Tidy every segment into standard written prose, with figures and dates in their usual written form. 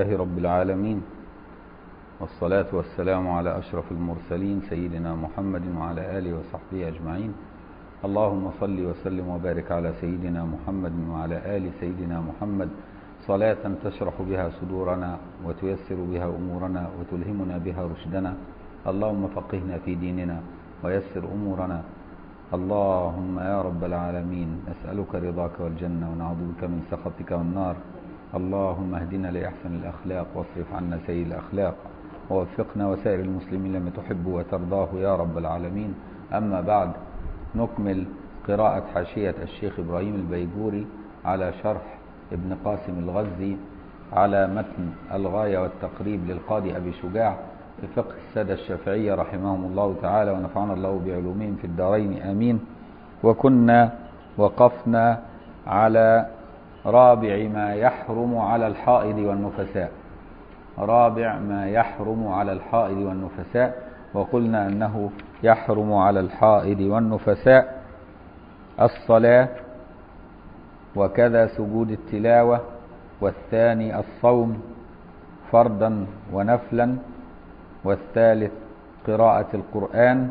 لله رب العالمين، والصلاة والسلام على أشرف المرسلين سيدنا محمد وعلى آله وصحبه أجمعين. اللهم صل وسلم وبارك على سيدنا محمد وعلى آل سيدنا محمد صلاة تشرح بها صدورنا وتيسر بها أمورنا وتلهمنا بها رشدنا. اللهم فقهنا في ديننا ويسر أمورنا. اللهم يا رب العالمين نسألك رضاك والجنة ونعوذ بك من سخطك والنار. اللهم اهدنا لأحسن الأخلاق واصرف عنا سيء الأخلاق، ووفقنا وسائر المسلمين لما تحب وترضاه يا رب العالمين. أما بعد، نكمل قراءة حاشية الشيخ إبراهيم البيجوري على شرح ابن قاسم الغزي على متن الغاية والتقريب للقاضي أبي شجاع في فقه السادة الشافعية رحمهم الله تعالى، ونفعنا الله بعلومهم في الدارين آمين. وكنا وقفنا على رابع ما يحرم على الحائض والنفساء. رابع ما يحرم على الحائض والنفساء، وقلنا أنه يحرم على الحائض والنفساء الصلاة، وكذا سجود التلاوة، والثاني الصوم فرضا ونفلا، والثالث قراءة القرآن.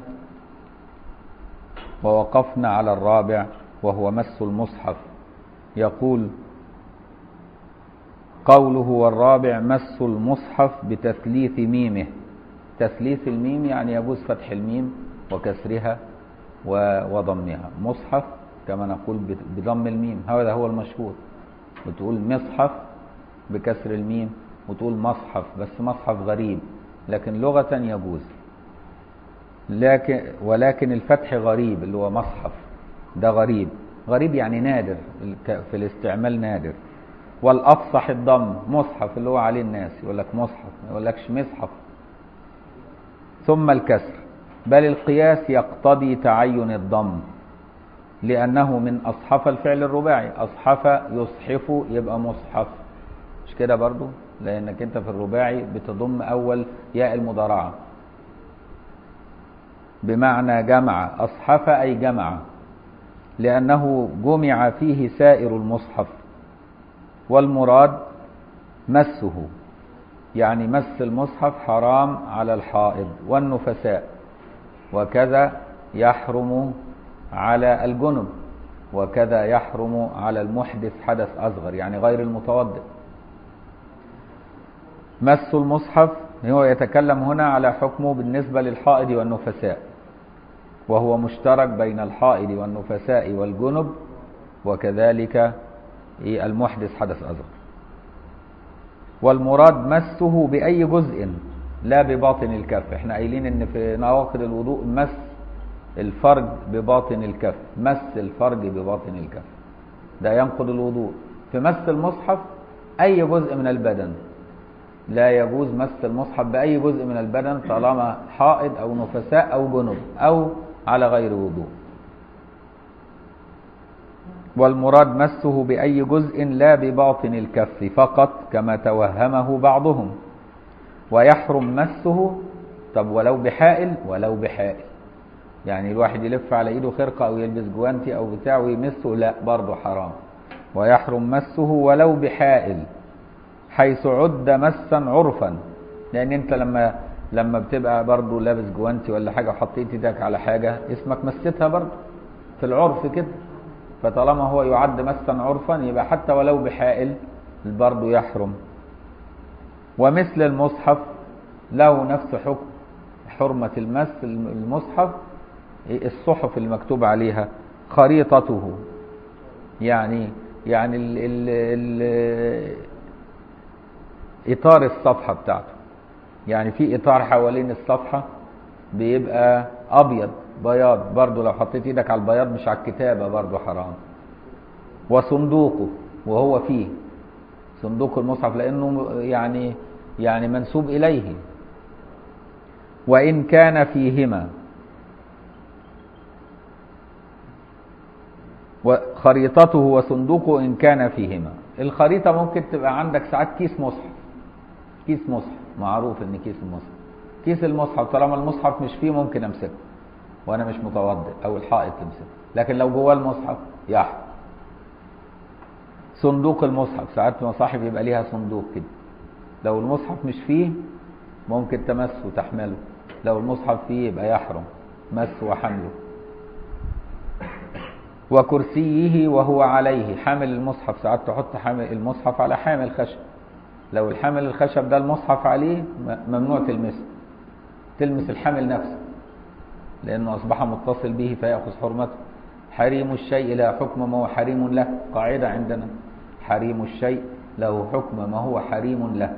ووقفنا على الرابع وهو مس المصحف. يقول قوله والرابع مس المصحف بتثليث ميمه. تثليث الميم يعني يجوز فتح الميم وكسرها وضمها. مصحف كما نقول بضم الميم، هذا هو المشهور. بتقول مصحف بكسر الميم، وتقول مصحف بس مصحف غريب، لكن لغة يجوز. ولكن الفتح غريب، اللي هو مصحف ده غريب. غريب يعني نادر في الاستعمال، نادر. والأفصح الضم. مصحف اللي هو عليه الناس يقول لك مصحف، ما يقولكش مصحف. ثم الكسر، بل القياس يقتضي تعين الضم، لأنه من أصحف الفعل الرباعي. أصحف يصحف يبقى مصحف، مش كده برضو؟ لأنك أنت في الرباعي بتضم أول ياء المضارعة، بمعنى جمع. أصحف أي جمع، لأنه جمع فيه سائر المصحف. والمراد مسه، يعني مس المصحف حرام على الحائض والنفساء، وكذا يحرم على الجنب، وكذا يحرم على المحدث حدث أصغر يعني غير المتوضئ. مس المصحف هو يتكلم هنا على حكمه بالنسبة للحائض والنفساء، وهو مشترك بين الحائض والنفساء والجنب، وكذلك المحدث حدث أصغر. والمراد مسه بأي جزء لا بباطن الكف. احنا قايلين ان في نواقض الوضوء مس الفرج بباطن الكف، مس الفرج بباطن الكف ده ينقض الوضوء. في مس المصحف أي جزء من البدن، لا يجوز مس المصحف بأي جزء من البدن طالما حائض أو نفساء أو جنب أو على غير وضوء. والمراد مسه بأي جزء لا بباطن الكف فقط كما توهمه بعضهم. ويحرم مسه، طب ولو بحائل؟ ولو بحائل يعني الواحد يلف على ايده خرقة او يلبس جوانتي او بتاع ويمسه، لا برضه حرام. ويحرم مسه ولو بحائل، حيث عد مسا عرفا. لان انت لما بتبقى برضه لابس جوانتي ولا حاجة وحطيت ايدك على حاجة اسمك مستها برضه في العرف كده، فطالما هو يعد مسا عرفا يبقى حتى ولو بحائل برضه يحرم. ومثل المصحف له نفس حكم حرمة المس. المصحف الصحف المكتوب عليها خريطته، يعني إطار الصفحة بتاعته، يعني في إطار حوالين الصفحة بيبقى أبيض بياض، برضو لو حطيت إيدك على البياض مش على الكتابة برضو حرام. وصندوقه، وهو فيه صندوق المصحف لأنه يعني منسوب إليه. وإن كان فيهما، وخريطته وصندوقه إن كان فيهما. الخريطة ممكن تبقى عندك ساعات كيس مصحف، كيس مصحف معروف إن كيس المصحف، كيس المصحف طالما المصحف مش فيه ممكن أمسكه وأنا مش متوضئ أو الحائط تمسكه، لكن لو جوه المصحف يحرم. صندوق المصحف، ساعات مصاحف يبقى ليها صندوق كده، لو المصحف مش فيه ممكن تمسه وتحمله، لو المصحف فيه يبقى يحرم مسه وحمله. وكرسيه وهو عليه، حامل المصحف ساعات تحط حامل المصحف على حامل خشب، لو الحامل الخشب ده المصحف عليه ممنوع تلمس الحامل نفسه لأنه أصبح متصل به فيأخذ حرمته. حريم الشيء لا حكم ما هو حريم له، قاعدة عندنا، حريم الشيء له حكم ما هو حريم له.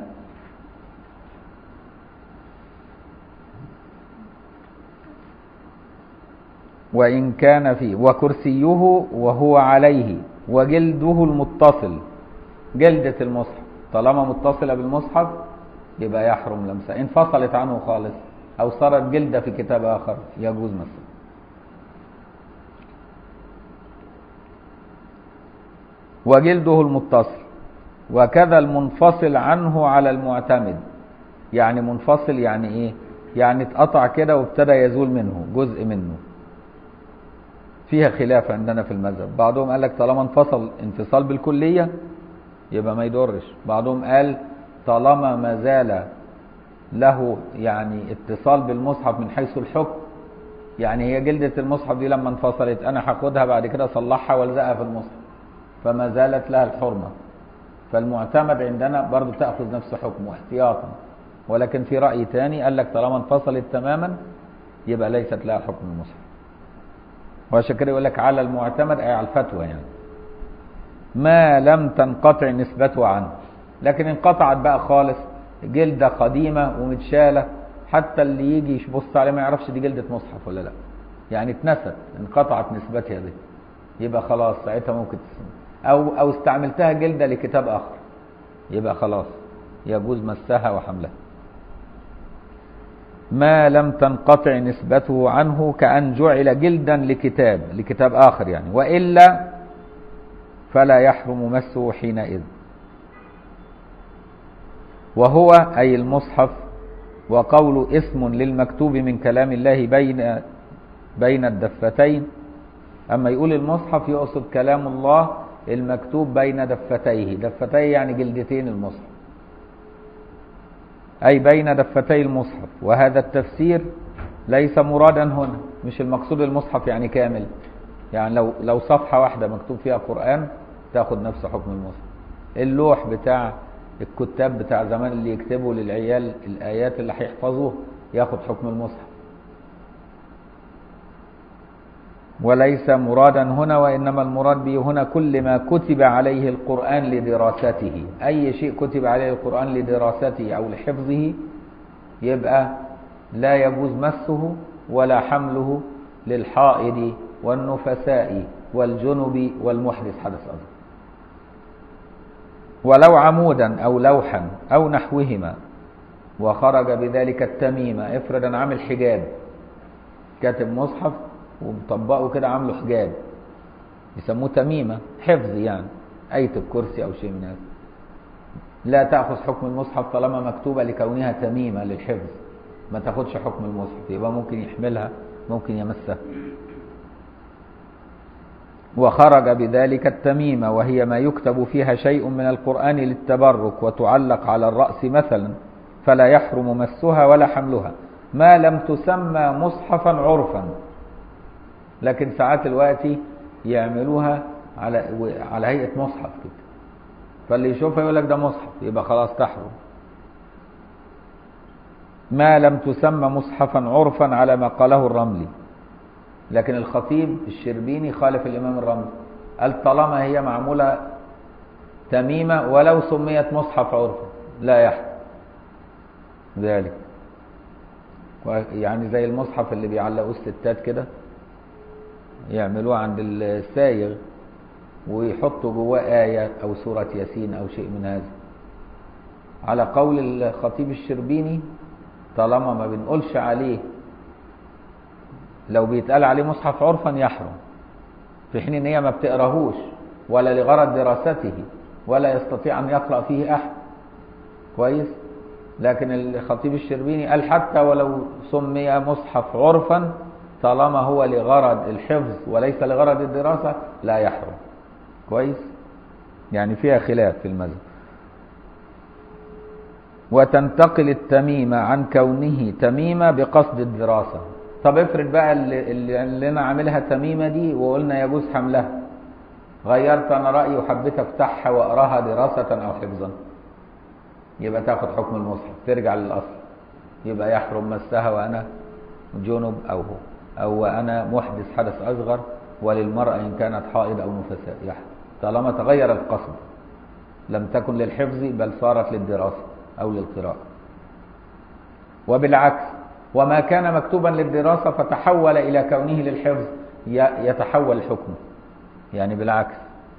وإن كان فيه. وكرسيه وهو عليه، وجلده المتصل، جلدة المصحف طالما متصلة بالمصحف يبقى يحرم لمسها، انفصلت عنه خالص أو صارت جلدة في كتاب آخر يجوز مسها. وجلده المتصل. وكذا المنفصل عنه على المعتمد، يعني منفصل يعني ايه؟ يعني اتقطع كده وابتدى يزول منه جزء منه. فيها خلاف عندنا في المذهب، بعضهم قال لك طالما انفصل انفصال بالكلية يبقى ما يضرش، بعضهم قال طالما ما زال له يعني اتصال بالمصحف من حيث الحكم، يعني هي جلدة المصحف دي لما انفصلت انا هاخدها بعد كده اصلحها والزقها في المصحف فما زالت لها الحرمة، فالمعتمد عندنا برضو تأخذ نفس حكمه احتياطا. ولكن في رأي تاني قال لك طالما انفصلت تماما يبقى ليست لها حكم المصحف، وعشان كده يقول لك على المعتمد أي على الفتوى يعني ما لم تنقطع نسبته عنه. لكن انقطعت بقى خالص، جلدة قديمة ومتشالة، حتى اللي يجي يبص عليه ما يعرفش دي جلدة مصحف ولا لا، يعني اتنست انقطعت نسبتها دي، يبقى خلاص ساعتها ممكن تسمع. أو استعملتها جلدة لكتاب آخر يبقى خلاص يجوز مسها وحملها. ما لم تنقطع نسبته عنه كأن جعل جلدا لكتاب آخر يعني، وإلا فلا يحرم مسه حينئذ. وهو أي المصحف، وقول اسم للمكتوب من كلام الله بين الدفتين. أما يقول المصحف يقصد كلام الله المكتوب بين دفتيه، دفتيه يعني جلدتين المصحف، أي بين دفتي المصحف. وهذا التفسير ليس مرادا هنا، مش المقصود المصحف يعني كامل، يعني لو صفحة واحدة مكتوب فيها قرآن تاخد نفس حكم المصحف. اللوح بتاع الكتاب بتاع زمان اللي يكتبوا للعيال الآيات اللي هيحفظوه ياخد حكم المصحف، وليس مرادا هنا، وإنما المراد به هنا كل ما كتب عليه القرآن لدراسته، أي شيء كتب عليه القرآن لدراسته أو لحفظه يبقى لا يجوز مسه ولا حمله للحائض والنفساء والجنب والمحدث حدث أصغر. ولو عمودا أو لوحا أو نحوهما وخرج بذلك التميمة، افرض أنا عامل حجاب، كاتب مصحف ومطبقه كده عامله حجاب يسموه تميمة حفظ يعني آية الكرسي أو شيء من هذا، لا تأخذ حكم المصحف طالما مكتوبة لكونها تميمة للحفظ، ما تاخدش حكم المصحف، يبقى ممكن يحملها ممكن يمسها. وخرج بذلك التميمة وهي ما يكتب فيها شيء من القرآن للتبرك وتعلق على الرأس مثلا، فلا يحرم مسها ولا حملها ما لم تسمى مصحفا عرفا. لكن ساعات الوقت يعملوها على هيئة مصحف كده، فاللي يشوفها يقول لك ده مصحف يبقى خلاص تحرم. ما لم تسمى مصحفا عرفا على ما قاله الرملي، لكن الخطيب الشربيني خالف الإمام الرملي، قال طالما هي معمولة تميمة ولو سميت مصحف عرفا لا يحرم ذلك. يعني زي المصحف اللي بيعلقوه الستات كده يعملوه عند السايغ ويحطوا جواه آية أو سورة ياسين أو شيء من هذا، على قول الخطيب الشربيني طالما ما بنقولش عليه، لو بيتقال عليه مصحف عرفا يحرم، في حين ان هي ما بتقراهوش ولا لغرض دراسته ولا يستطيع ان يقرأ فيه احد كويس. لكن الخطيب الشربيني قال حتى ولو سمي مصحف عرفا طالما هو لغرض الحفظ وليس لغرض الدراسة لا يحرم كويس. يعني فيها خلاف في المذهب. وتنتقل التميمة عن كونه تميمة بقصد الدراسة. طب افرض بقى اللي انا عاملها تميمة دي وقلنا يجوز حملها، غيرت انا رأيي وحبيت افتحها واقراها دراسة او حفظا، يبقى تاخد حكم المصحف، ترجع للاصل، يبقى يحرم مسها وانا جنب او وانا محدث حدث اصغر، وللمرأة ان كانت حائض او نفساء يحرم، طالما تغير القصد، لم تكن للحفظ بل صارت للدراسة او للقراءة. وبالعكس، وما كان مكتوبا للدراسة فتحول الى كونه للحفظ يتحول حكمه، يعني بالعكس.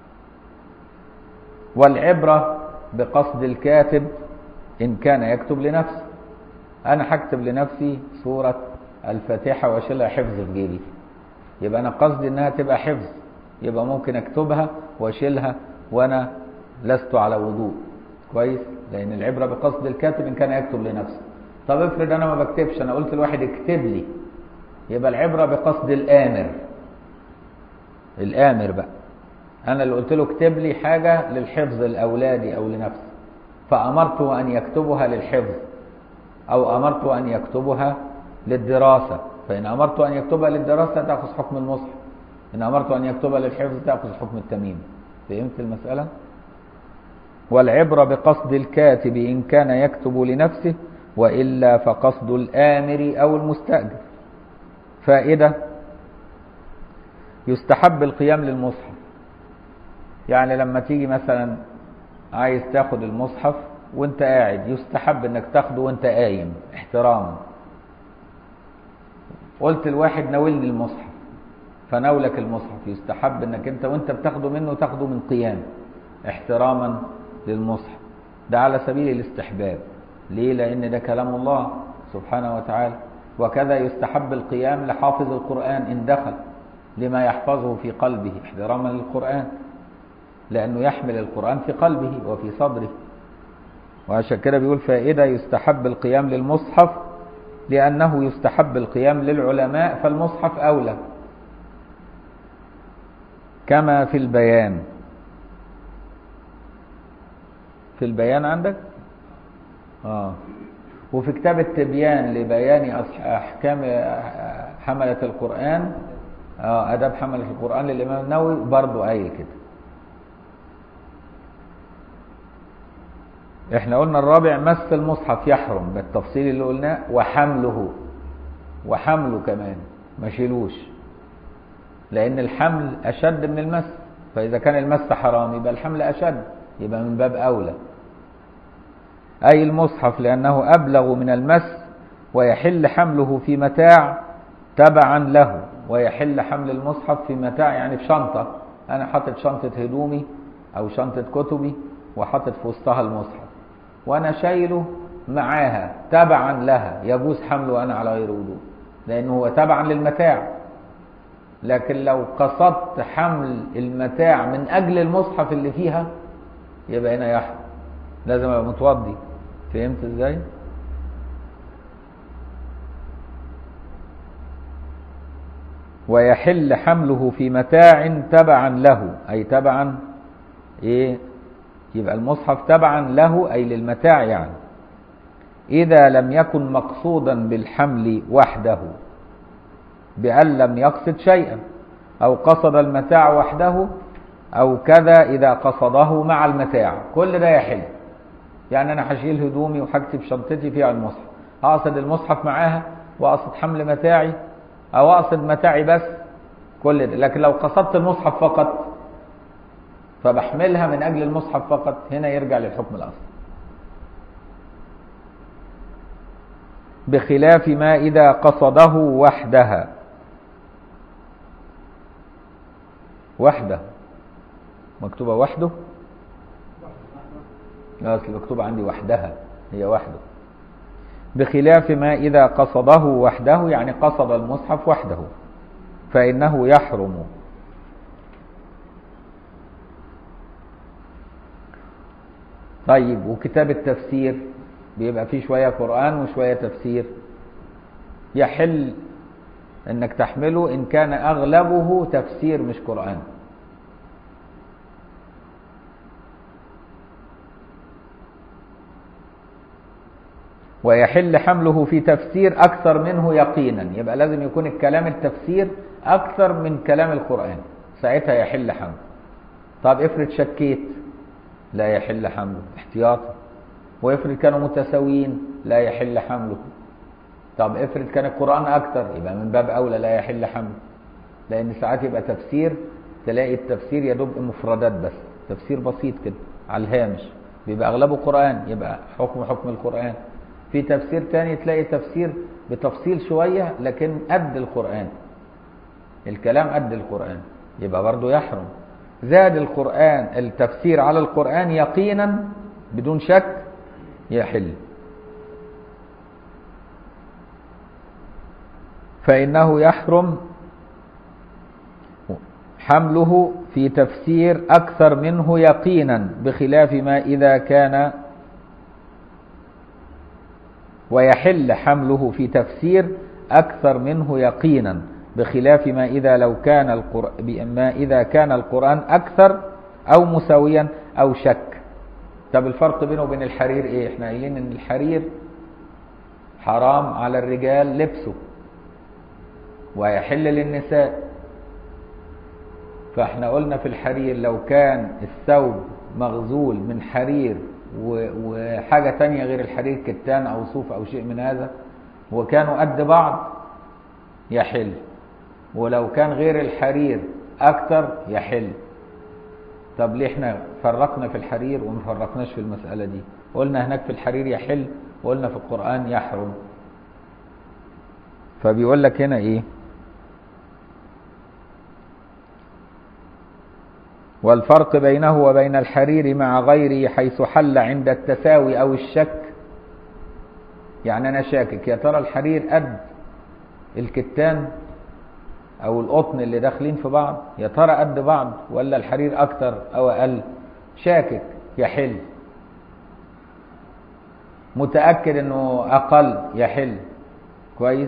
والعبرة بقصد الكاتب إن كان يكتب لنفسه. أنا هكتب لنفسي سورة الفاتحة واشيلها حفظ في جيبي، يبقى أنا قصدي إنها تبقى حفظ، يبقى ممكن أكتبها واشيلها وأنا لست على وضوء، كويس؟ لأن العبرة بقصد الكاتب إن كان يكتب لنفسه. طب افرض أنا ما بكتبش، أنا قلت لواحد اكتب لي، يبقى العبرة بقصد الآمر. الآمر بقى أنا اللي قلت له اكتب لي حاجة للحفظ لأولادي أو لنفسي، فأمرته أن يكتبها للحفظ أو أمرته أن يكتبها للدراسة، فإن أمرته أن يكتبها للدراسة تأخذ حكم المصحف، إن أمرته أن يكتبها للحفظ تأخذ حكم التميم. فهمت المسألة؟ والعبرة بقصد الكاتب إن كان يكتب لنفسه، وإلا فقصد الآمر أو المستأجر. فائدة: يستحب القيام للمصحف. يعني لما تيجي مثلا عايز تاخد المصحف وانت قاعد، يستحب انك تاخده وانت قايم احتراما. قلت الواحد ناولني المصحف فناولك المصحف، يستحب انك انت وانت بتاخده منه تاخده من قيام احتراما للمصحف. ده على سبيل الاستحباب. ليه؟ لان ده كلام الله سبحانه وتعالى. وكذا يستحب القيام لحافظ القرآن إن دخل لما يحفظه في قلبه احتراما للقرآن، لأنه يحمل القرآن في قلبه وفي صدره. وعشان كده بيقول فائدة: يستحب القيام للمصحف لأنه يستحب القيام للعلماء، فالمصحف أولى. كما في البيان. في البيان عندك؟ وفي كتاب التبيان لبيان أحكام حملة القرآن، أداب حملة القرآن للإمام النووي برضو قايل كده. احنا قلنا الرابع مس المصحف يحرم بالتفصيل اللي قلناه، وحمله كمان ما شيلوش، لأن الحمل أشد من المس، فإذا كان المس حرام يبقى الحمل أشد، يبقى من باب أولى. أي المصحف لأنه أبلغ من المس، ويحل حمله في متاع تبعا له. ويحل حمل المصحف في متاع يعني في شنطة، أنا حاطط شنطة هدومي أو شنطة كتبي وحاطط في وسطها المصحف وأنا شايله معاها تبعا لها، يجوز حمله أنا على غير وضوء لأنه هو تبعا للمتاع. لكن لو قصدت حمل المتاع من أجل المصحف اللي فيها يبقى هنا يحرم، لازم أبقى متوضي. فهمت إزاي؟ ويحل حمله في متاع تبعا له، أي تبعا إيه؟ يبقى المصحف تبعا له أي للمتاع يعني. إذا لم يكن مقصودا بالحمل وحده بأن لم يقصد شيئا، أو قصد المتاع وحده، أو كذا إذا قصده مع المتاع، كل ده يحل. يعني أنا هشيل هدومي وهكتب شنطتي فيها المصحف، أقصد المصحف معاها وأقصد حمل متاعي أو أقصد متاعي بس، كل ده. لكن لو قصدت المصحف فقط فبحملها من أجل المصحف فقط، هنا يرجع للحكم الأصلي. بخلاف ما إذا قصده وحدها. وحده مكتوبة وحده؟ لا، أصل مكتوبة عندي وحدها، هي وحده. بخلاف ما إذا قصده وحده يعني قصد المصحف وحده فإنه يحرم. طيب، وكتاب التفسير بيبقى فيه شوية قرآن وشوية تفسير، يحل انك تحمله ان كان اغلبه تفسير مش قرآن. ويحل حمله في تفسير أكثر منه يقينا، يبقى لازم يكون الكلام التفسير أكثر من كلام القرآن، ساعتها يحل حمله. طب افرض شكيت، لا يحل حمله احتياطا. وافرض كانوا متساويين، لا يحل حمله. طب افرض كان القرآن أكثر، يبقى من باب أولى لا يحل حمله، لأن ساعات يبقى تفسير تلاقي التفسير يدوب مفردات بس، تفسير بسيط كده على الهامش، بيبقى أغلبه قرآن، يبقى حكم القرآن. في تفسير تاني تلاقي تفسير بتفصيل شوية لكن قد القرآن، الكلام قد القرآن، يبقى برضه يحرم. زاد القرآن التفسير على القرآن يقينا بدون شك يحل. فإنه يحرم حمله في تفسير أكثر منه يقينا، بخلاف ما إذا كان، ويحل حمله في تفسير أكثر منه يقينا بخلاف ما إذا كان القرآن أكثر أو مساويا أو شك. طب الفرق بينه وبين الحرير إيه؟ احنا قايلين إن الحرير حرام على الرجال لبسه ويحل للنساء. فاحنا قلنا في الحرير لو كان الثوب مغزول من حرير وحاجة تانية غير الحرير، كتان أو صوف أو شيء من هذا، وكانوا قد بعض يحل. ولو كان غير الحرير أكتر يحل. طب ليه احنا فرقنا في الحرير وما فرقناش في المسألة دي؟ قلنا هناك في الحرير يحل وقلنا في القرآن يحرم. فبيقول لك هنا ايه؟ والفرق بينه وبين الحرير مع غيره حيث حل عند التساوي أو الشك. يعني أنا شاكك يا ترى الحرير قد الكتان أو القطن اللي داخلين في بعض، يا ترى قد بعض ولا الحرير أكتر أو أقل؟ شاكك يحل. متأكد أنه أقل يحل. كويس؟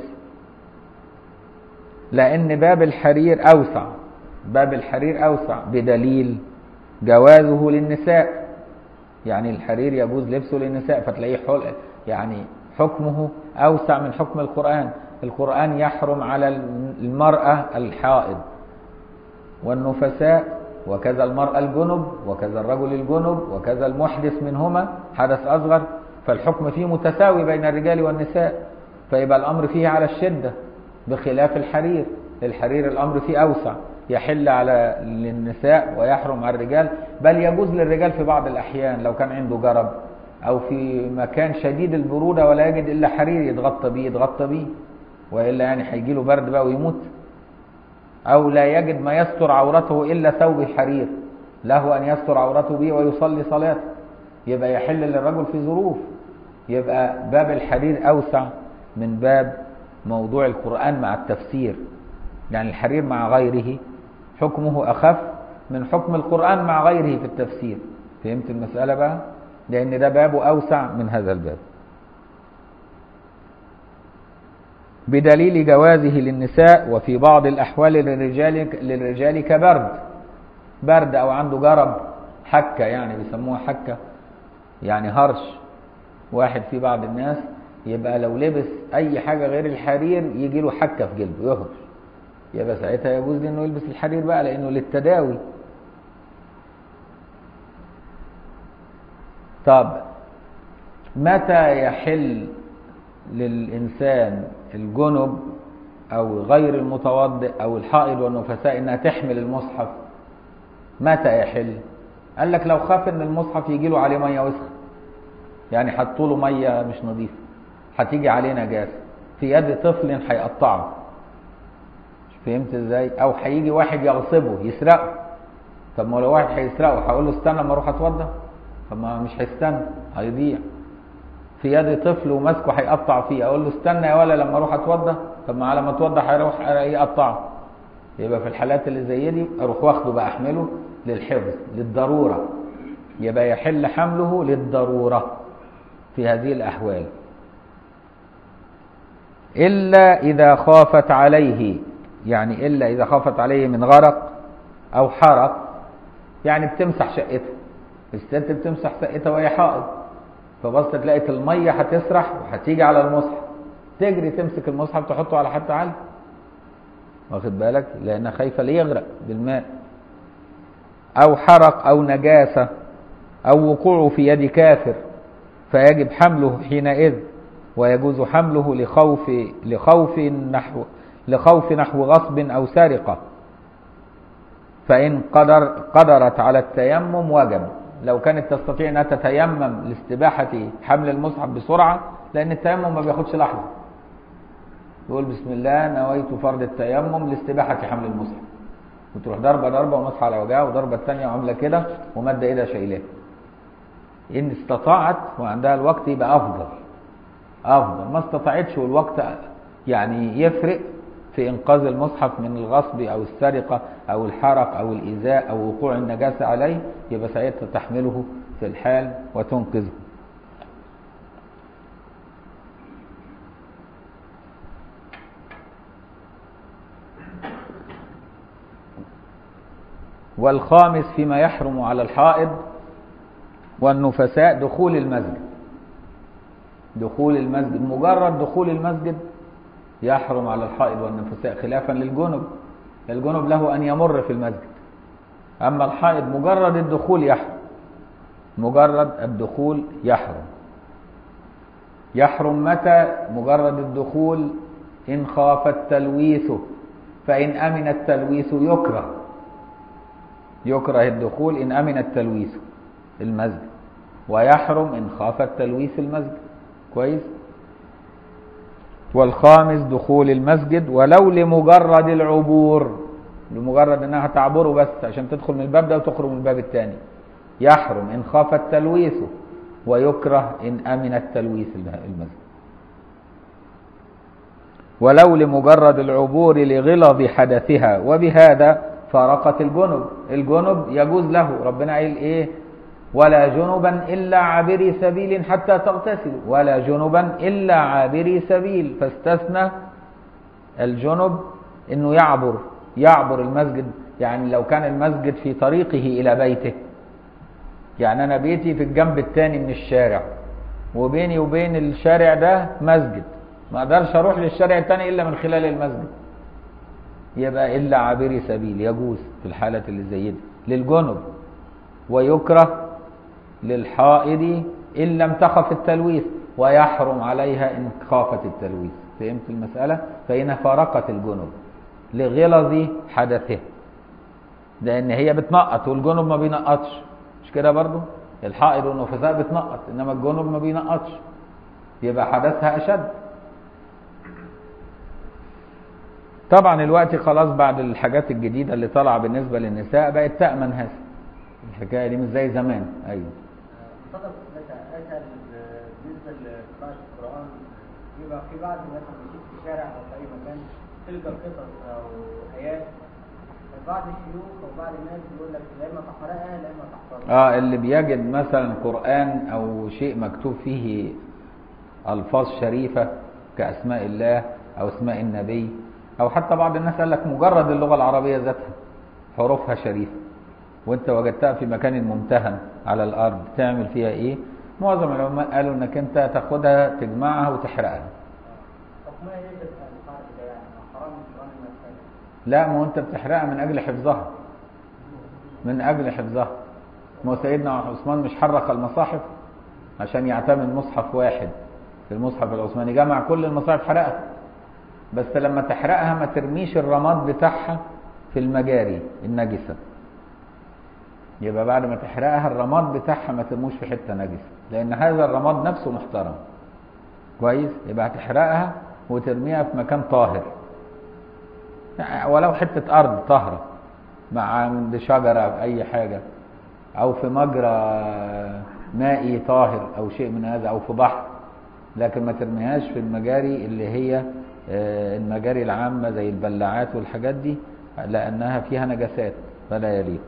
لأن باب الحرير أوسع، باب الحرير أوسع بدليل جوازه للنساء. يعني الحرير يجوز لبسه للنساء، فتلاقيه يعني حكمه أوسع من حكم القرآن. القرآن يحرم على المرأة الحائض والنفساء، وكذا المرأة الجنب، وكذا الرجل الجنب، وكذا المحدث منهما حدث أصغر. فالحكم فيه متساوي بين الرجال والنساء، فيبقى الأمر فيه على الشدة، بخلاف الحرير. الحرير الأمر فيه أوسع، يحل على للنساء ويحرم على الرجال، بل يجوز للرجال في بعض الأحيان لو كان عنده جرب أو في مكان شديد البرودة ولا يجد إلا حرير يتغطى بيه، وإلا يعني هيجيله برد بقى ويموت. أو لا يجد ما يستر عورته إلا ثوب الحرير، له أن يستر عورته به ويصلي صلاته، يبقى يحل للرجل في ظروف. يبقى باب الحرير أوسع من باب موضوع القرآن مع التفسير. يعني الحرير مع غيره حكمه أخف من حكم القرآن مع غيره في التفسير. فهمت المسألة بقى؟ لأن ده بابه أوسع من هذا الباب. بدليل جوازه للنساء، وفي بعض الأحوال للرجال كبرد أو عنده جرب، حكة يعني بيسموها حكة، يعني هرش. واحد في بعض الناس يبقى لو لبس أي حاجة غير الحرير يجي له حكة في جلده يهرش، يبقى ساعتها يجوز له انه يلبس الحرير بقى، لانه للتداوي. طب متى يحل للإنسان الجنب أو غير المتوضئ أو الحائض والنفساء إنها تحمل المصحف؟ متى يحل؟ قال لك لو خاف إن المصحف يجي له عليه مية وسخة، يعني حطوا له مية مش نظيفة، هتيجي عليه نجاسة في يد طفل هيقطعه. فهمت ازاي؟ او هيجي واحد يغصبه يسرقه. طب ما لو واحد هيسرقه هقول له استنى ما اروح اتوضى؟ طب ما مش هيستنى، هيضيع. في يد طفل وماسكه هيقطع فيه، اقول له استنى يا ولا لما اروح اتوضى؟ طب ما على ما اتوضى هيروح يقطعه. يبقى في الحالات اللي زي دي اروح واخده بقى احمله للحفظ للضروره، يبقى يحل حمله للضروره في هذه الاحوال، الا اذا خافت عليه. يعني إلا إذا خافت عليه من غرق أو حرق، يعني بتمسح شقتها، الست بتمسح شقتها وهي حائض، فبصت لقيت المية هتسرح وهتيجي على المصحف، تجري تمسك المصحف تحطه على حتة عالية، واخد بالك، لأنها خايفة ليغرق بالماء. أو حرق أو نجاسة أو وقوعه في يد كافر فيجب حمله حينئذ، ويجوز حمله لخوف نحو غصب أو سرقة، فإن قدرت على التيمم وجب. لو كانت تستطيع أنها تتيمم لاستباحة حمل المصحف بسرعة، لأن التيمم ما بياخدش لحظة، يقول بسم الله نويت فرض التيمم لاستباحة حمل المصحف، وتروح ضربة ومسح على وجهها، وضربة الثانية وعاملة كده ومد ايدها شايلاه. إن استطاعت وعندها الوقت يبقى أفضل، ما استطاعتش والوقت يعني يفرق في إنقاذ المصحف من الغصب أو السرقة أو الحرق أو الإيذاء أو وقوع النجاسة عليه، يبقى ساعتها تحمله في الحال وتنقذه. والخامس فيما يحرم على الحائض والنفساء دخول المسجد، مجرد دخول المسجد يحرم على الحائض والنفساء، خلافا للجنب. الجنب له أن يمر في المسجد، أما الحائض مجرد الدخول يحرم متى؟ مجرد الدخول إن خاف التلويث، فإن أمن التلويث يكره الدخول إن أمن التلويث المسجد، ويحرم إن خاف التلويث المسجد. كويس. والخامس دخول المسجد ولو لمجرد العبور، لمجرد انها تعبره بس عشان تدخل من الباب ده وتخرج من الباب الثاني، يحرم ان خاف التلويث، ويكره ان امن التلويث المسجد. ولو لمجرد العبور لغلظ حدثها، وبهذا فارقت الجنب يجوز له. ربنا قال ايه؟ ولا جنبا إلا عابري سبيل حتى تغتسلوا، ولا جنبا إلا عابري سبيل، فاستثنى الجنب انه يعبر المسجد. يعني لو كان المسجد في طريقه إلى بيته، يعني أنا بيتي في الجنب الثاني من الشارع، وبيني وبين الشارع ده مسجد، ما أقدرش أروح للشارع الثاني إلا من خلال المسجد، يبقى إلا عابري سبيل يجوز في الحالة اللي زي دي للجنب. ويكره للحائض إن لم تخف التلويث، ويحرم عليها إن خافت التلويث. فهمت المسألة؟ فإنها فارقت الجنب لغلظ حدثه، لأن هي بتنقط والجنب ما بينقطش، مش كده برضو؟ الحائض والنفساء بتنقط إنما الجنب ما بينقطش، يبقى حدثها أشد. طبعا الوقت خلاص بعد الحاجات الجديدة اللي طالعة بالنسبة للنساء بقت تأمن هذا، الحكاية دي مش زي زمان. أيوه. فقط أسأل بالنسبة لقراءة القرآن، يبقى في بعض الناس بيشوف في الشارع أو في أي مكان تلقى قصص أو آيات، بعض الشيوخ أو بعض الناس بيقول لك لا إما تقرأها لا إما تحفظها. اللي بيجد مثلا قرآن أو شيء مكتوب فيه ألفاظ شريفة كأسماء الله أو اسماء النبي، أو حتى بعض الناس قال لك مجرد اللغة العربية ذاتها حروفها شريفة، وانت وجدتها في مكان ممتهن على الارض، تعمل فيها ايه؟ معظم العلماء قالوا انك انت تاخدها تجمعها وتحرقها. طب ما هي الفرق ده يعني حرام القرآن؟ لا، ما هو انت بتحرقها من اجل حفظها. ما هو سيدنا عثمان مش حرق المصاحف عشان يعتمد مصحف واحد في المصحف العثماني، جمع كل المصاحف حرقها، بس لما تحرقها ما ترميش الرماد بتاعها في المجاري النجسة، يبقى بعد ما تحرقها الرماد بتاعها ما ترموش في حته نجسه، لان هذا الرماد نفسه محترم. كويس. يبقى هتحرقها وترميها في مكان طاهر، يعني ولو حته ارض طاهره مع عند شجره او اي حاجه، او في مجرى مائي طاهر او شيء من هذا، او في بحر، لكن ما ترميهاش في المجاري اللي هي المجاري العامه زي البلاعات والحاجات دي، لانها فيها نجاسات فلا يليق.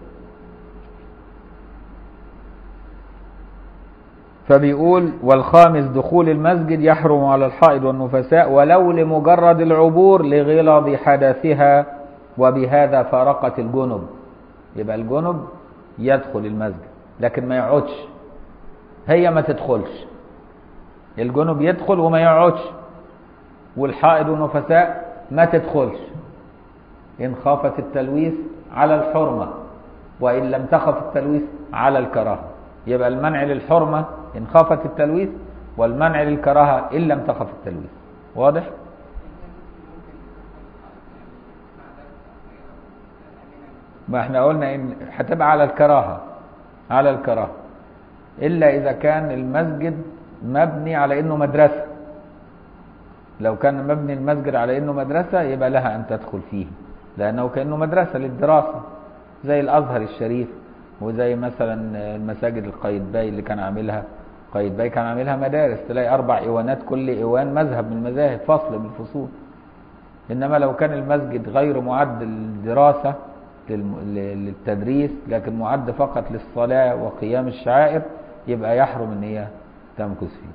فبيقول والخامس دخول المسجد يحرم على الحائض والنفساء ولو لمجرد العبور لغلظ حدثها، وبهذا فارقت الجنب. يبقى الجنب يدخل المسجد لكن ما يقعدش، هي ما تدخلش الجنب يدخل وما يقعدش، والحائض والنفساء ما تدخلش إن خافت التلويث على الحرمة، وإن لم تخف التلويث على الكراهة. يبقى المنع للحرمة إن خافت التلويث، والمنع للكراهة إن لم تخف التلويث. واضح؟ ما احنا قلنا إن هتبقى على الكراهة، على الكراهة، إلا إذا كان المسجد مبني على إنه مدرسة. لو كان مبني المسجد على إنه مدرسة يبقى لها أن تدخل فيه، لأنه كأنه مدرسة للدراسة، زي الأزهر الشريف، وزي مثلا المساجد القايتباي اللي كان عاملها قايتباي، كان عاملها مدارس، تلاقي 4 إيوانات، كل إيوان مذهب من المذاهب، فصل من الفصول. إنما لو كان المسجد غير معد للدراسة للتدريس، لكن معد فقط للصلاة وقيام الشعائر، يبقى يحرم ان هي تمكث فيه.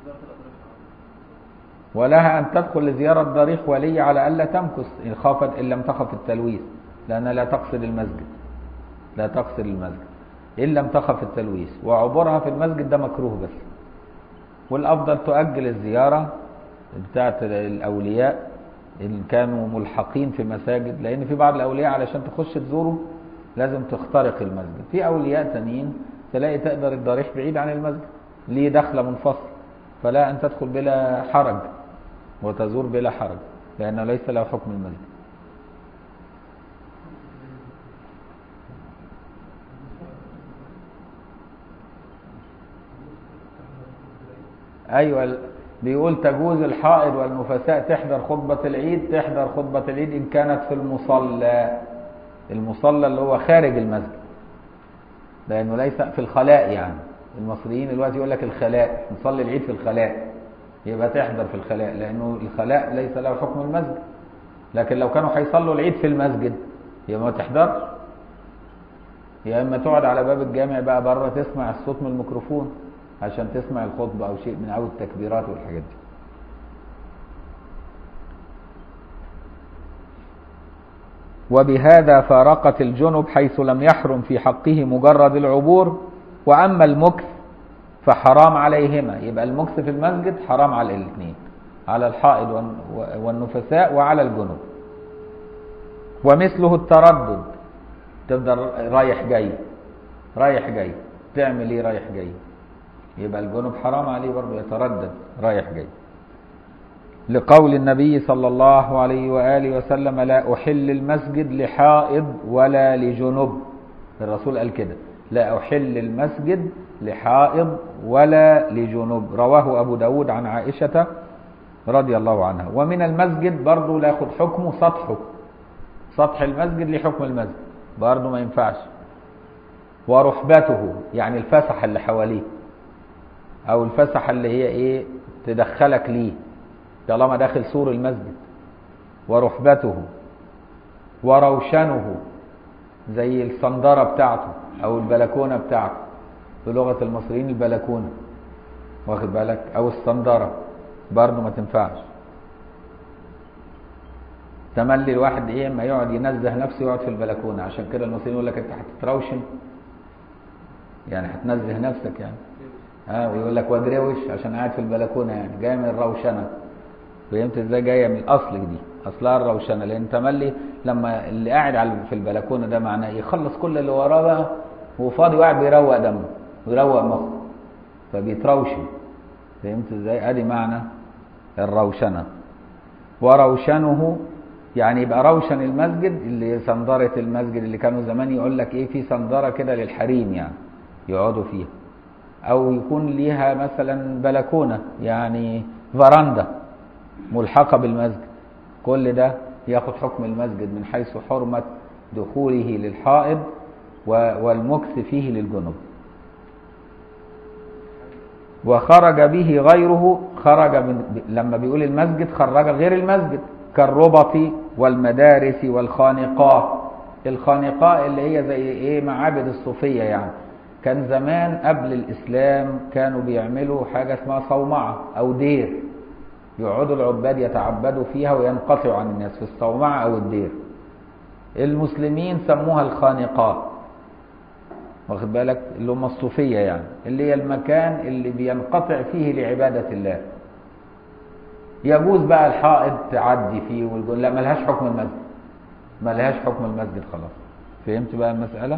ولها ان تدخل لزيارة ضريح ولي على الا تمكث ان خافت، ان لم تخف التلويث، لانها لا تقصد المسجد، لا تقصد المسجد ان لم تخف التلويث. وعبورها في المسجد ده مكروه بس، والافضل تؤجل الزيارة بتاعت الاولياء إن كانوا ملحقين في مساجد، لأن في بعض الأولياء علشان تخش تزوره لازم تخترق المسجد. في أولياء تانيين تلاقي تقدر الضريح بعيد عن المسجد، ليه دخلة منفصل، فلا أن تدخل بلا حرج وتزور بلا حرج، لأنه ليس له حكم المسجد. أيوة، بيقول تجوز الحائض والنفساء تحضر خطبة العيد، تحضر خطبة العيد إن كانت في المصلى، المصلى اللي هو خارج المسجد، لأنه ليس في الخلاء. يعني المصريين دلوقتي يقول لك الخلاء، نصلي العيد في الخلاء، يبقى تحضر في الخلاء، لأنه الخلاء ليس له حكم المسجد. لكن لو كانوا هيصلوا العيد في المسجد يبقى ما تحضرش، يا إما تقعد على باب الجامع بقى بره تسمع الصوت من الميكروفون عشان تسمع الخطبة أو شيء من أول التكبيرات والحاجات دي. وبهذا فارقت الجنب حيث لم يحرم في حقه مجرد العبور، وأما المكث فحرام عليهما. يبقى المكث في المسجد حرام على الاثنين، على الحائض والنفساء وعلى الجنب. ومثله التردد، تفضل رايح جاي رايح جاي، تعمل ايه رايح جاي؟ يبقى الجنب حرام عليه برضه يتردد رايح جاي، لقول النبي صلى الله عليه وآله وسلم لا أحل المسجد لحائض ولا لجنب. الرسول قال كده، لا أحل المسجد لحائض ولا لجنب. رواه أبو داود عن عائشة رضي الله عنها. ومن المسجد برضه لا ياخد حكمه سطحه، سطح المسجد لحكم المسجد برضه ما ينفعش. ورحبته يعني الفسحة اللي حواليه، او الفسحة اللي هي ايه تدخلك ليه طالما داخل سور المسجد. ورحبته وروشنه زي الصندرة بتاعته او البلكونة بتاعته، بلغة المصريين البلكونة، واخد بالك، او الصندرة برضه ما تنفعش. تملي الواحد ايه اما يقعد ينزه نفسه يقعد في البلكونة، عشان كده المصريين يقول لك انت هتتروشن، يعني هتنزه نفسك يعني. ويقول لك وادروش عشان قاعد في البلكونه، يعني جايه من الروشنه. فهمت ازاي؟ جايه من الاصل دي، اصلها الروشنه، لان تملي لما اللي قاعد في البلكونه ده معناه يخلص كل اللي وراه بقى وفاضي وقاعد بيروق دمه ويروق مخه، فبيتروشن. فهمت ازاي؟ ادي معنى الروشنه. وروشنه يعني يبقى روشن المسجد اللي صندره المسجد، اللي كانوا زمان يقول لك ايه في صندره كده للحريم يعني يقعدوا فيها، او يكون ليها مثلا بلكونه يعني فراندا ملحقه بالمسجد. كل ده ياخد حكم المسجد من حيث حرمه دخوله للحائض والمكث فيه للجنب. وخرج به غيره، خرج لما بيقول المسجد خرج غير المسجد، كالربط والمدارس والخانقات. الخانقاء اللي هي زي ايه معابد الصوفيه يعني. كان زمان قبل الإسلام كانوا بيعملوا حاجة اسمها صومعة أو دير، يقعدوا العباد يتعبدوا فيها وينقطعوا عن الناس في الصومعة أو الدير. المسلمين سموها الخانقاء، واخد بالك، اللي هم الصوفية يعني، اللي هي المكان اللي بينقطع فيه لعبادة الله. يجوز بقى الحائض تعدي فيه والجن، لا ملهاش حكم المسجد، ملهاش حكم المسجد خلاص. فهمت بقى المسألة؟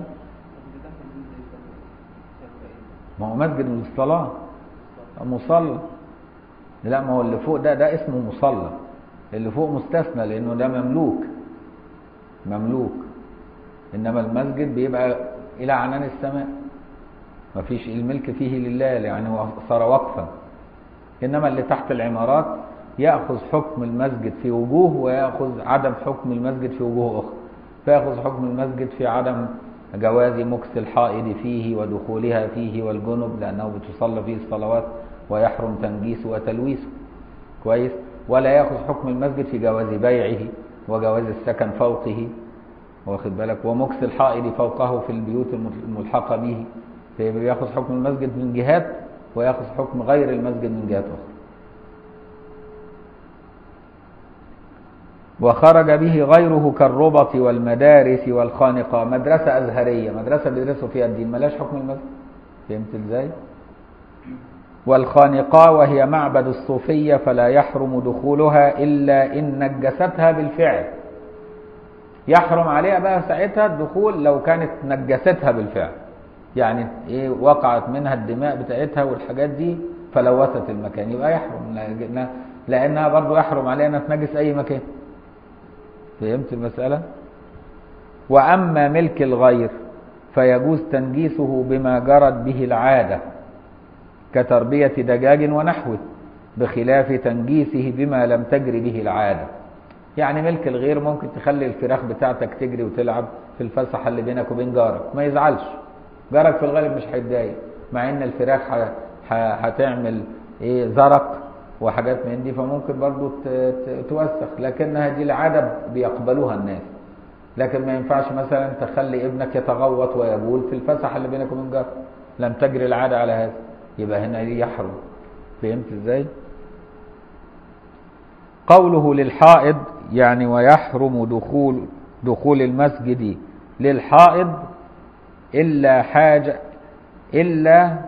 ما هو مسجد للصلاة، مصلى. لا ما هو اللي فوق ده اسمه مصلى، اللي فوق مستثنى لأنه ده مملوك. إنما المسجد بيبقى إلى عنان السماء، مفيش الملك فيه لله يعني هو صار وقفا. إنما اللي تحت العمارات يأخذ حكم المسجد في وجوه، ويأخذ عدم حكم المسجد في وجوه أخرى. فيأخذ حكم المسجد في عدم جواز مكث الحائض فيه ودخولها فيه والجنب، لأنه بتصلى فيه الصلوات ويحرم تنجيسه وتلويسه كويس. ولا يأخذ حكم المسجد في جواز بيعه وجواز السكن فوقه، واخد بالك، ومكث الحائض فوقه في البيوت الملحقة به. فيأخذ حكم المسجد من جهات، ويأخذ حكم غير المسجد من جهات أخرى. وخرج به غيره كالربط والمدارس والخانقة. مدرسة أزهرية، مدرسة بيدرسوا فيها الدين، ملاش حكم المسجد. فهمت ازاي؟ والخانقة وهي معبد الصوفية فلا يحرم دخولها إلا إن نجستها بالفعل. يحرم عليها بقى ساعتها الدخول لو كانت نجستها بالفعل، يعني ايه، وقعت منها الدماء بتاعتها والحاجات دي فلوثت المكان، يبقى يحرم، لأنها برضو يحرم عليها أن تنجس أي مكان. فهمت المسألة؟ وأما ملك الغير فيجوز تنجيسه بما جرت به العادة كتربية دجاج ونحوه، بخلاف تنجيسه بما لم تجري به العادة. يعني ملك الغير ممكن تخلي الفراخ بتاعتك تجري وتلعب في الفسحة اللي بينك وبين جارك، ما يزعلش، جارك في الغالب مش هيتضايق، مع ان الفراخ هتعمل ايه، زرق وحاجات من دي، فممكن برضو توسخ، لكنها دي العادة بيقبلوها الناس. لكن ما ينفعش مثلا تخلي ابنك يتغوط ويبول في الفسحة اللي بينك وبين جارك، لم تجري العادة على هذا، يبقى هنا يحرم. فهمت ازاي؟ قوله للحائض يعني ويحرم دخول المسجد للحائض إلا حاجة، إلا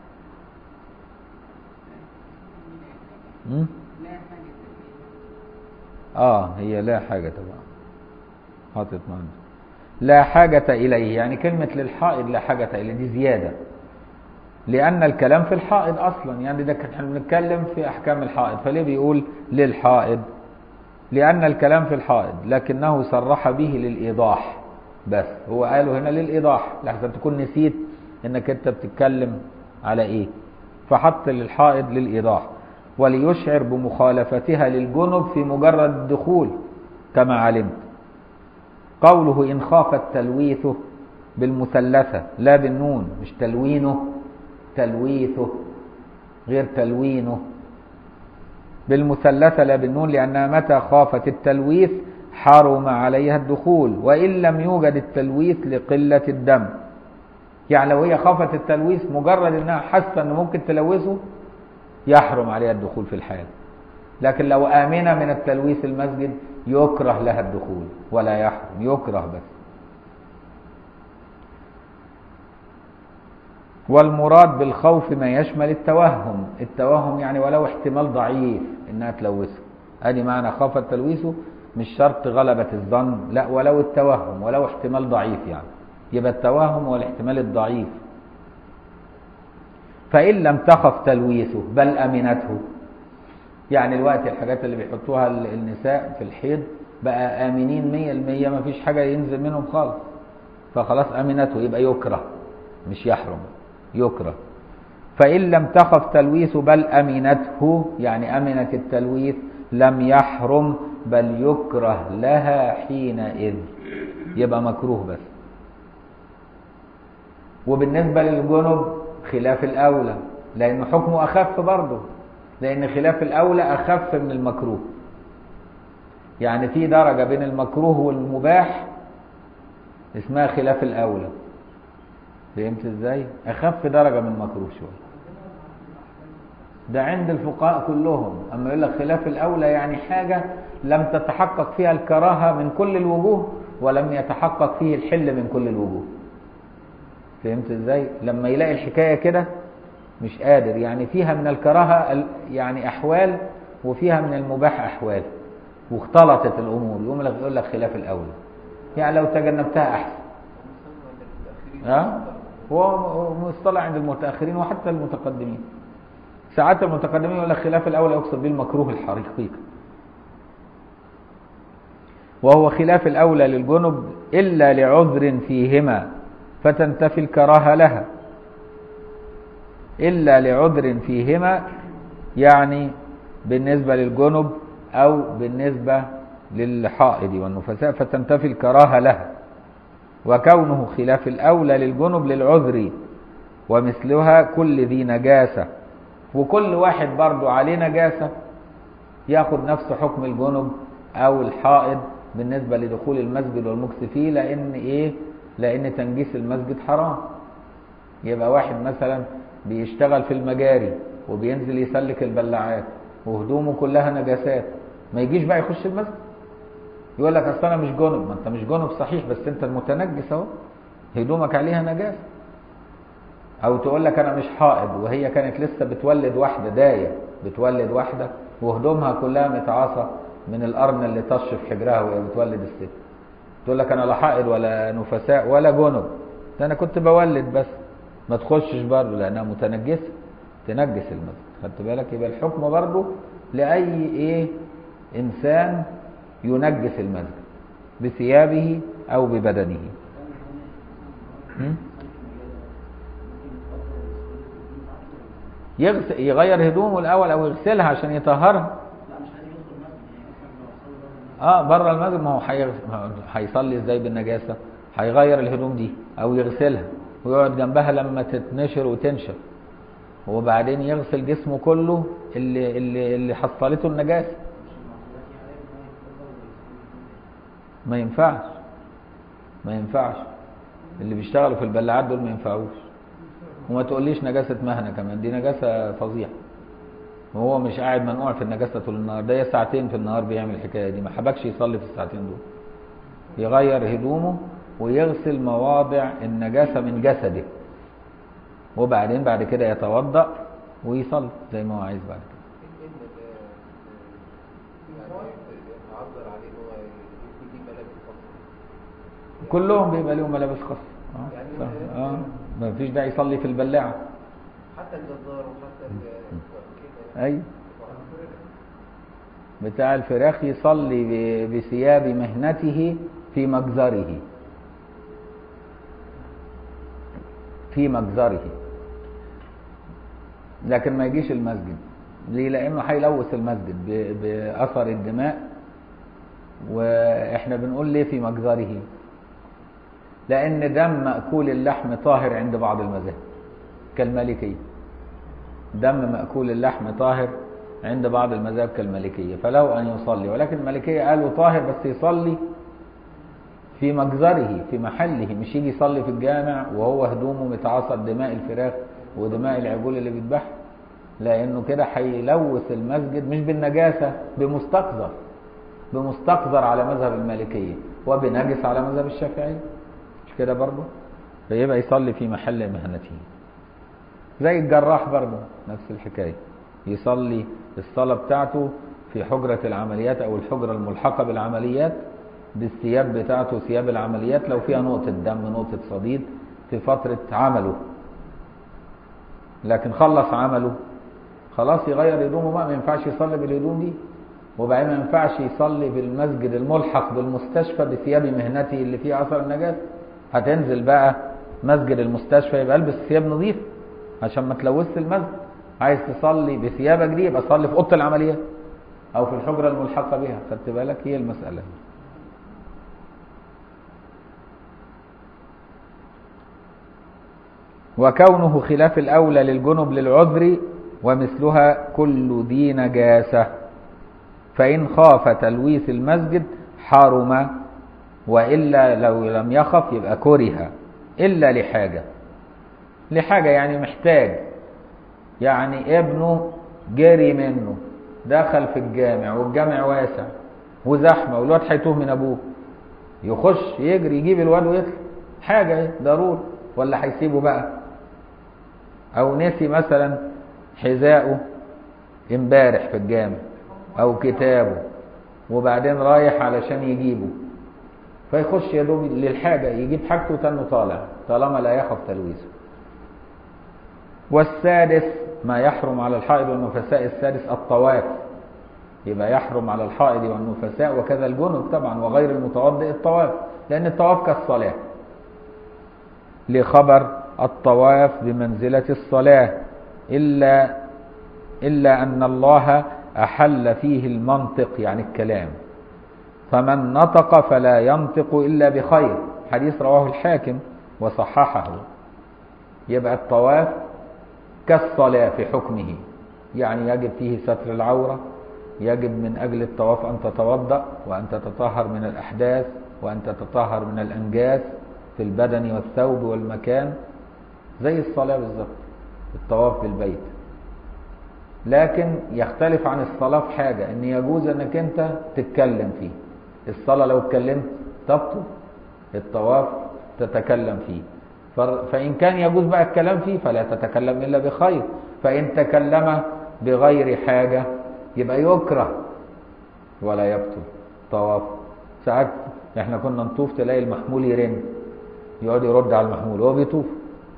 هي لا حاجة طبعا، حاطط معنا لا حاجة إليه، يعني كلمة للحائض لا حاجة إليه دي زيادة، لأن الكلام في الحائض أصلا، يعني ده احنا بنتكلم في أحكام الحائض، فليه بيقول للحائض؟ لأن الكلام في الحائض، لكنه صرح به للإيضاح، بس هو قاله هنا للإيضاح لحسن تكون نسيت إنك أنت بتتكلم على إيه، فحط للحائض للإيضاح، وليشعر بمخالفتها للجنب في مجرد الدخول كما علمت. قوله إن خاف التلويث بالمثلثة لا بالنون، مش تلوينه، تلويثه غير تلوينه، بالمثلثة لا بالنون، لأنها متى خافت التلويث حرم عليها الدخول، وإن لم يوجد التلويث لقلة الدم. يعني لو هي خافت التلويث مجرد أنها حاسة أنه ممكن تلوثه يحرم عليها الدخول في الحال، لكن لو آمنة من التلويث المسجد يكره لها الدخول ولا يحرم، يكره بس. والمراد بالخوف ما يشمل التوهم، التوهم يعني ولو احتمال ضعيف انها تلوثه، ادي معنى خاف التلويث، مش شرط غلبة الظن، لا ولو التوهم، ولو احتمال ضعيف، يعني يبقى التوهم والاحتمال الضعيف. فإن لم تخف تلويثه بل أمنته، يعني الوقت الحاجات اللي بيحطوها النساء في الحيض بقى آمنين 100%، ما فيش حاجة ينزل منهم خالص، فخلاص أمنته، يبقى يكره مش يحرم، يكره. فإن لم تخف تلويث بل أمنته، يعني أمنت التلويث، لم يحرم بل يكره لها حينئذ، يبقى مكروه بس. وبالنسبة للجنب خلاف الأولى، لأن حكمه أخف برضه، لأن خلاف الأولى أخف من المكروه، يعني في درجة بين المكروه والمباح اسمها خلاف الأولى. فهمت ازاي؟ أخف درجة من المكروه شوية، ده عند الفقهاء كلهم. أما يقول لك خلاف الأولى يعني حاجة لم تتحقق فيها الكراهة من كل الوجوه، ولم يتحقق فيه الحل من كل الوجوه. فهمت ازاي؟ لما يلاقي الحكاية كده مش قادر، يعني فيها من الكراهة يعني أحوال وفيها من المباح أحوال، واختلطت الأمور، يقول لك خلاف الأولى، يعني لو تجنبتها أحسن. هو مصطلح عند المتأخرين وحتى المتقدمين. ساعات المتقدمين يقول لك خلاف الأولى يقصد به المكروه الحقيقي، وهو خلاف الأولى للجنب إلا لعذر فيهما فتنتفي الكراهة لها. إلا لعذر فيهما يعني بالنسبة للجنب أو بالنسبة للحائض والنفساء فتنتفي الكراهة لها. وكونه خلاف الأولى للجنب للعذر، ومثلها كل ذي نجاسة، وكل واحد برضو عليه نجاسة ياخد نفس حكم الجنب أو الحائض بالنسبة لدخول المسجد والمكث فيه، لأن تنجيس المسجد حرام. يبقى واحد مثلا بيشتغل في المجاري وبينزل يسلك البلاعات وهدومه كلها نجاسات، ما يجيش بقى يخش المسجد يقول لك اصل انا مش جنب. ما انت مش جنب صحيح، بس انت المتنجس اهو، هدومك عليها نجاسه. او تقول لك انا مش حائض وهي كانت لسه بتولد واحده، دايه بتولد واحده وهدومها كلها متعاصه من القرن اللي طش في حجرها وهي بتولد الست، تقول لك انا لا حائض ولا نفساء ولا جنب، ده انا كنت بولد بس. ما تخشش برضه لانها متنجسه، تنجس المسجد. خدت بالك؟ يبقى الحكم برضه لاي انسان ينجس المسجد بثيابه او ببدنه. يغير هدومه الاول او يغسلها عشان يطهرها. بره المسجد، ما هو هيصلي ازاي بالنجاسه؟ هيغير الهدوم دي او يغسلها ويقعد جنبها لما تتنشر وتنشف، وبعدين يغسل جسمه كله اللي حصلته النجاسه. ما ينفعش اللي بيشتغلوا في البلاعات دول ما ينفعوش. وما تقوليش نجاسه مهنه كمان، دي نجاسه فظيعه. وهو مش قاعد منقوع في النجاسه طول النهار، ده ساعتين في النهار بيعمل الحكايه دي، ما حبكش يصلي في الساعتين دول. يغير هدومه ويغسل مواضع النجاسه من جسده، وبعدين بعد كده يتوضأ ويصلي زي ما هو عايز بعد كده. كلهم بيبقى لهم ملابس خاصه. ما فيش داعي يصلي في البلاعه. حتى الجزار وحتى ايوه بتاع الفراخ يصلي بثياب مهنته في مجزره، لكن ما يجيش المسجد. ليه؟ لانه هيلوث المسجد باثر الدماء. واحنا بنقول ليه في مجزره؟ لان دم مأكول اللحم طاهر عند بعض المذاهب كالمالكية. دم مأكول اللحم طاهر عند بعض المذاهب كالمالكية، فلو ان يصلي، ولكن المالكية قالوا طاهر بس يصلي في مجزره في محله، مش يجي يصلي في الجامع وهو هدومه متعاصر دماء الفراخ ودماء العجول اللي بيذبح، لانه كده هيلوث المسجد مش بالنجاسة، بمستقذر على مذهب المالكية، وبنجس على مذهب الشافعي، مش كده برضه؟ فيبقى يصلي في محل مهنته. زي الجراح برضه نفس الحكاية، يصلي الصلاة بتاعته في حجرة العمليات او الحجرة الملحقة بالعمليات بالثياب بتاعته، ثياب العمليات، لو فيها نقطة دم نقطة صديد في فترة عمله، لكن خلص عمله خلاص يغير هدومه بقى، ما ينفعش يصلي بالهدوم دي. وبعدين ما ينفعش يصلي بالمسجد الملحق بالمستشفى بثياب مهنته اللي فيه اثر النجاسة. هتنزل بقى مسجد المستشفى يبقى البس ثياب نظيفة عشان ما تلوثش المسجد. عايز تصلي بثيابك دي يبقى صلي في اوضه العمليات او في الحجرة الملحقة بها. خدت بالك؟ هي المسألة. وكونه خلاف الأولى للجنب للعذر، ومثلها كل ذي نجاسة، فإن خاف تلويث المسجد حرم، وإلا لو لم يخف يبقى كره، إلا لحاجة يعني محتاج، يعني ابنه جري منه دخل في الجامع والجامع واسع وزحمة والواد هيتوه من أبوه، يخش يجري يجيب الواد ويطلع، حاجة ضروري ولا هيسيبه بقى؟ او نسي مثلا حذاءه امبارح في الجامع او كتابه، وبعدين رايح علشان يجيبه، فيخش يا دوب للحاجة يجيب حاجته تنه طالع طالما لا يخف تلويثه. والسادس ما يحرم على الحائض والنفساء، السادس الطواف، يبقى يحرم على الحائض والنفساء وكذا الجنب طبعا وغير المتوضئ الطواف، لأن الطواف كالصلاة، لخبر الطواف بمنزلة الصلاة، إلا أن الله أحل فيه المنطق يعني الكلام، فمن نطق فلا ينطق إلا بخير، حديث رواه الحاكم وصححه. يبقى الطواف كالصلاة في حكمه، يعني يجب فيه ستر العورة، يجب من أجل الطواف أن تتوضأ وأن تتطهر من الأحداث وأن تتطهر من الأنجاس في البدن والثوب والمكان، زي الصلاة بالظبط الطواف بالبيت. لكن يختلف عن الصلاة في حاجة، ان يجوز انك انت تتكلم فيه. الصلاة لو اتكلمت تبطل، الطواف تتكلم فيه. فإن كان يجوز بقى الكلام فيه فلا تتكلم إلا بخير، فإن تكلم بغير حاجة يبقى يكره ولا يبطل طواف. ساعات احنا كنا نطوف تلاقي المحمول يرن، يقعد يرد على المحمول وهو بيطوف،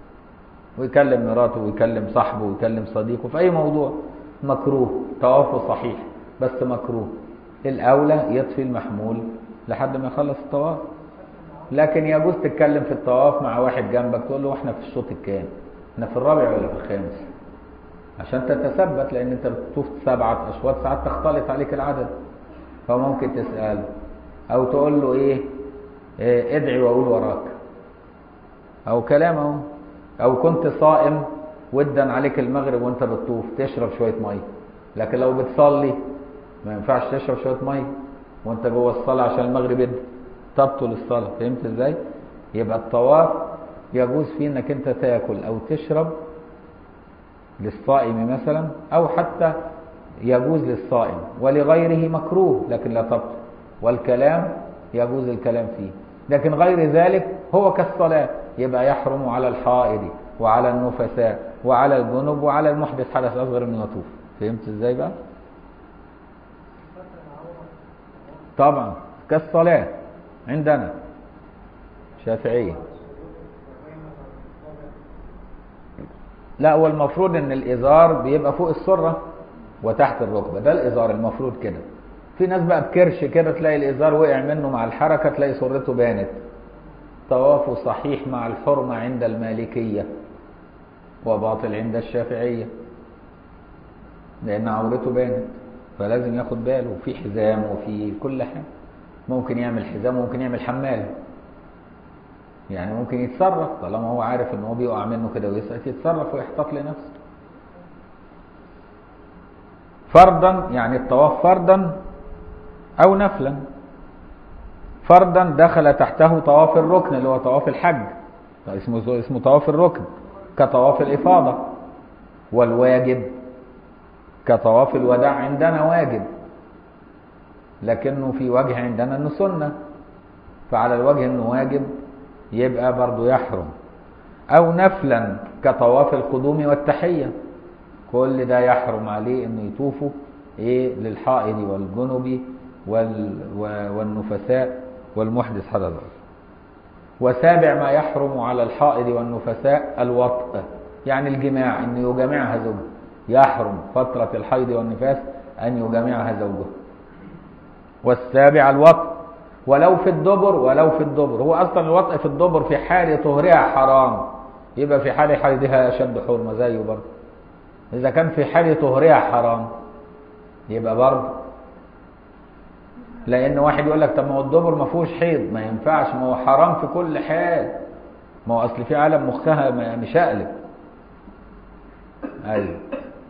ويكلم مراته ويكلم صاحبه ويكلم صديقه في أي موضوع، مكروه، طوافه صحيح بس مكروه. الأولى يطفي المحمول لحد ما يخلص الطواف. لكن يجوز تتكلم في الطواف مع واحد جنبك، تقول له احنا في الشوط الكام، احنا في الرابع ولا في الخامس، عشان تتثبت، لأن انت بتطوف 7 أشواط ساعات تختلط عليك العدد، فممكن تسأله أو تقول له ايه ادعي وأقول وراك أو كلام اهو. أو كنت صائم ودا عليك المغرب وانت بتطوف تشرب شوية مية، لكن لو بتصلي ما ينفعش تشرب شوية مية وانت جوه الصلاة عشان المغرب يد، تبطل الصلاة. فهمت ازاي؟ يبقى الطواف يجوز فيه انك انت تاكل او تشرب للصائم مثلا، او حتى يجوز للصائم، ولغيره مكروه لكن لا تبطل. والكلام يجوز الكلام فيه، لكن غير ذلك هو كالصلاة، يبقى يحرم على الحائض وعلى النفساء وعلى الجنب وعلى المحدث حدث أصغر انه يطوف. فهمت ازاي بقى؟ طبعا كالصلاة عندنا شافعية. لا، هو المفروض ان الازار بيبقى فوق السرة وتحت الركبة، ده الازار المفروض كده. في ناس بقى بكرش كده تلاقي الازار وقع منه مع الحركة تلاقي سرته بانت. طوافه صحيح مع الحرمة عند المالكية وباطل عند الشافعية، لأن عورته بانت، فلازم ياخد باله. وفي حزام وفي كل حاجة، ممكن يعمل حزام وممكن يعمل حمال، يعني ممكن يتصرف طالما هو عارف ان هو بيقع منه كده ويسقط، يتصرف ويحتاط لنفسه. فرضا يعني الطواف فرضا أو نفلا. فرضا دخل تحته طواف الركن اللي هو طواف الحج، اسمه طواف الركن كطواف الإفاضة. والواجب كطواف الوداع عندنا واجب، لكنه في وجه عندنا انه سنة، فعلى الوجه انه واجب يبقى برضو يحرم. او نفلا كطواف القدوم والتحية، كل ده يحرم عليه انه يطوفه للحائض والجنب والنفساء والمحدث حدث. وسابع ما يحرم على الحائض والنفساء الوطء، يعني الجماع، انه يجامعها زوجه. يحرم فترة الحيض والنفاس ان يجامعها زوجه. والسابع الوطء ولو في الدبر. هو اصلا الوطء في الدبر في حال طهرها حرام، يبقى في حال حيضها اشد حرمة زيه برضه. اذا كان في حال طهرها حرام يبقى برضه، لان واحد يقول لك طب ما هو الدبر ما فيهوش حيض، ما ينفعش، ما هو حرام في كل حال، ما هو اصل في عالم مخها مشقلب. ايوه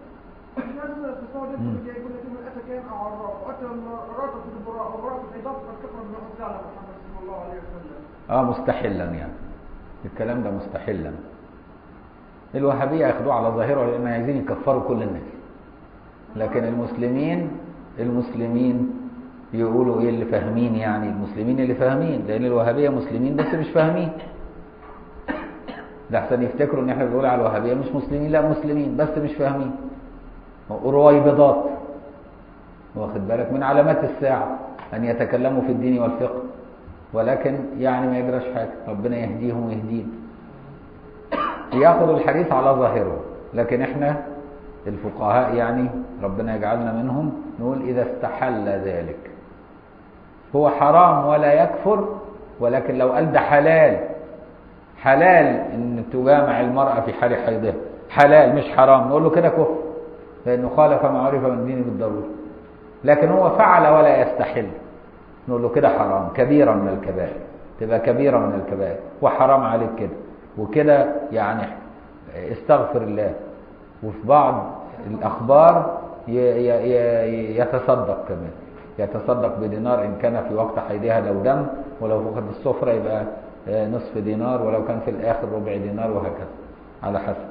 مستحلا، يعني الكلام ده مستحلا. الوهابية ياخدوه على ظاهره لان عايزين يكفروا كل الناس، لكن المسلمين يقولوا ايه اللي فاهمين، يعني المسلمين اللي فاهمين، لان الوهابية مسلمين بس مش فاهمين. ده احسن يفتكروا ان احنا بنقول على الوهابيه مش مسلمين، لا مسلمين بس مش فاهمين. رويبضات، واخد بالك، من علامات الساعه ان يتكلموا في الدين والفقه، ولكن يعني ما يجراش حاجه، ربنا يهديهم ويهدينا. ياخذوا الحديث على ظاهره، لكن احنا الفقهاء يعني ربنا يجعلنا منهم نقول اذا استحل ذلك هو حرام ولا يكفر، ولكن لو قال ده حلال، حلال ان تجامع المرأة في حال حيضها، حلال مش حرام، نقول له كده كفر لانه خالف ما عرف من دينه بالضرورة. لكن هو فعل ولا يستحل، نقول له كده حرام، كبيرة من الكبائر، تبقى كبيرة من الكبائر وحرام عليك كده وكده، يعني استغفر الله. وفي بعض الأخبار يتصدق كمان، يتصدق بدينار إن كان في وقت حيضها لو دم، ولو فقد الصفرة يبقى نصف دينار، ولو كان في الآخر ربع دينار، وهكذا على حسب.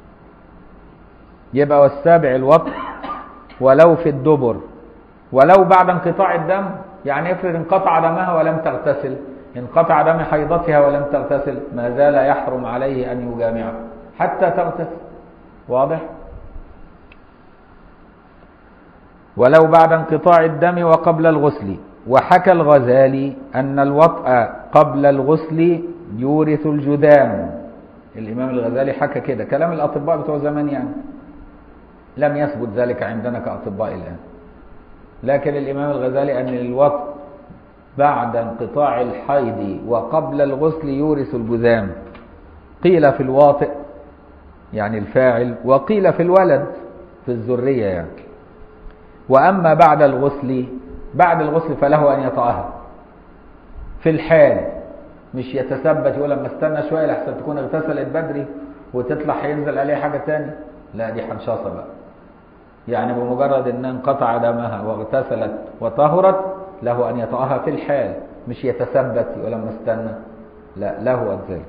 يبقى والسابع الوطء ولو في الدبر، ولو بعد انقطاع الدم، يعني افرض انقطع دمها ولم تغتسل، انقطع دم حيضتها ولم تغتسل، ما زال يحرم عليه أن يجامعها حتى تغتسل. واضح؟ ولو بعد انقطاع الدم وقبل الغسل. وحكى الغزالي أن الوطء قبل الغسل يورث الجذام. الإمام الغزالي حكى كده، كلام الأطباء بتوع زمان يعني، لم يثبت ذلك عندنا كأطباء الآن، لكن الإمام الغزالي أن الوطء بعد انقطاع الحيض وقبل الغسل يورث الجذام. قيل في الواطئ يعني الفاعل، وقيل في الولد في الذرية يعني. وأما بعد الغسل، بعد الغسل فله أن يطأها في الحال، مش يتثبت يقول لما استنى شوية لحسن تكون اغتسلت بدري وتطلع هينزل عليه حاجة تاني، لا دي حنشاصة بقى. يعني بمجرد ان انقطع دمها واغتسلت وطهرت له ان يطأها في الحال، مش يتثبت يقول لما استنى، لا له ذلك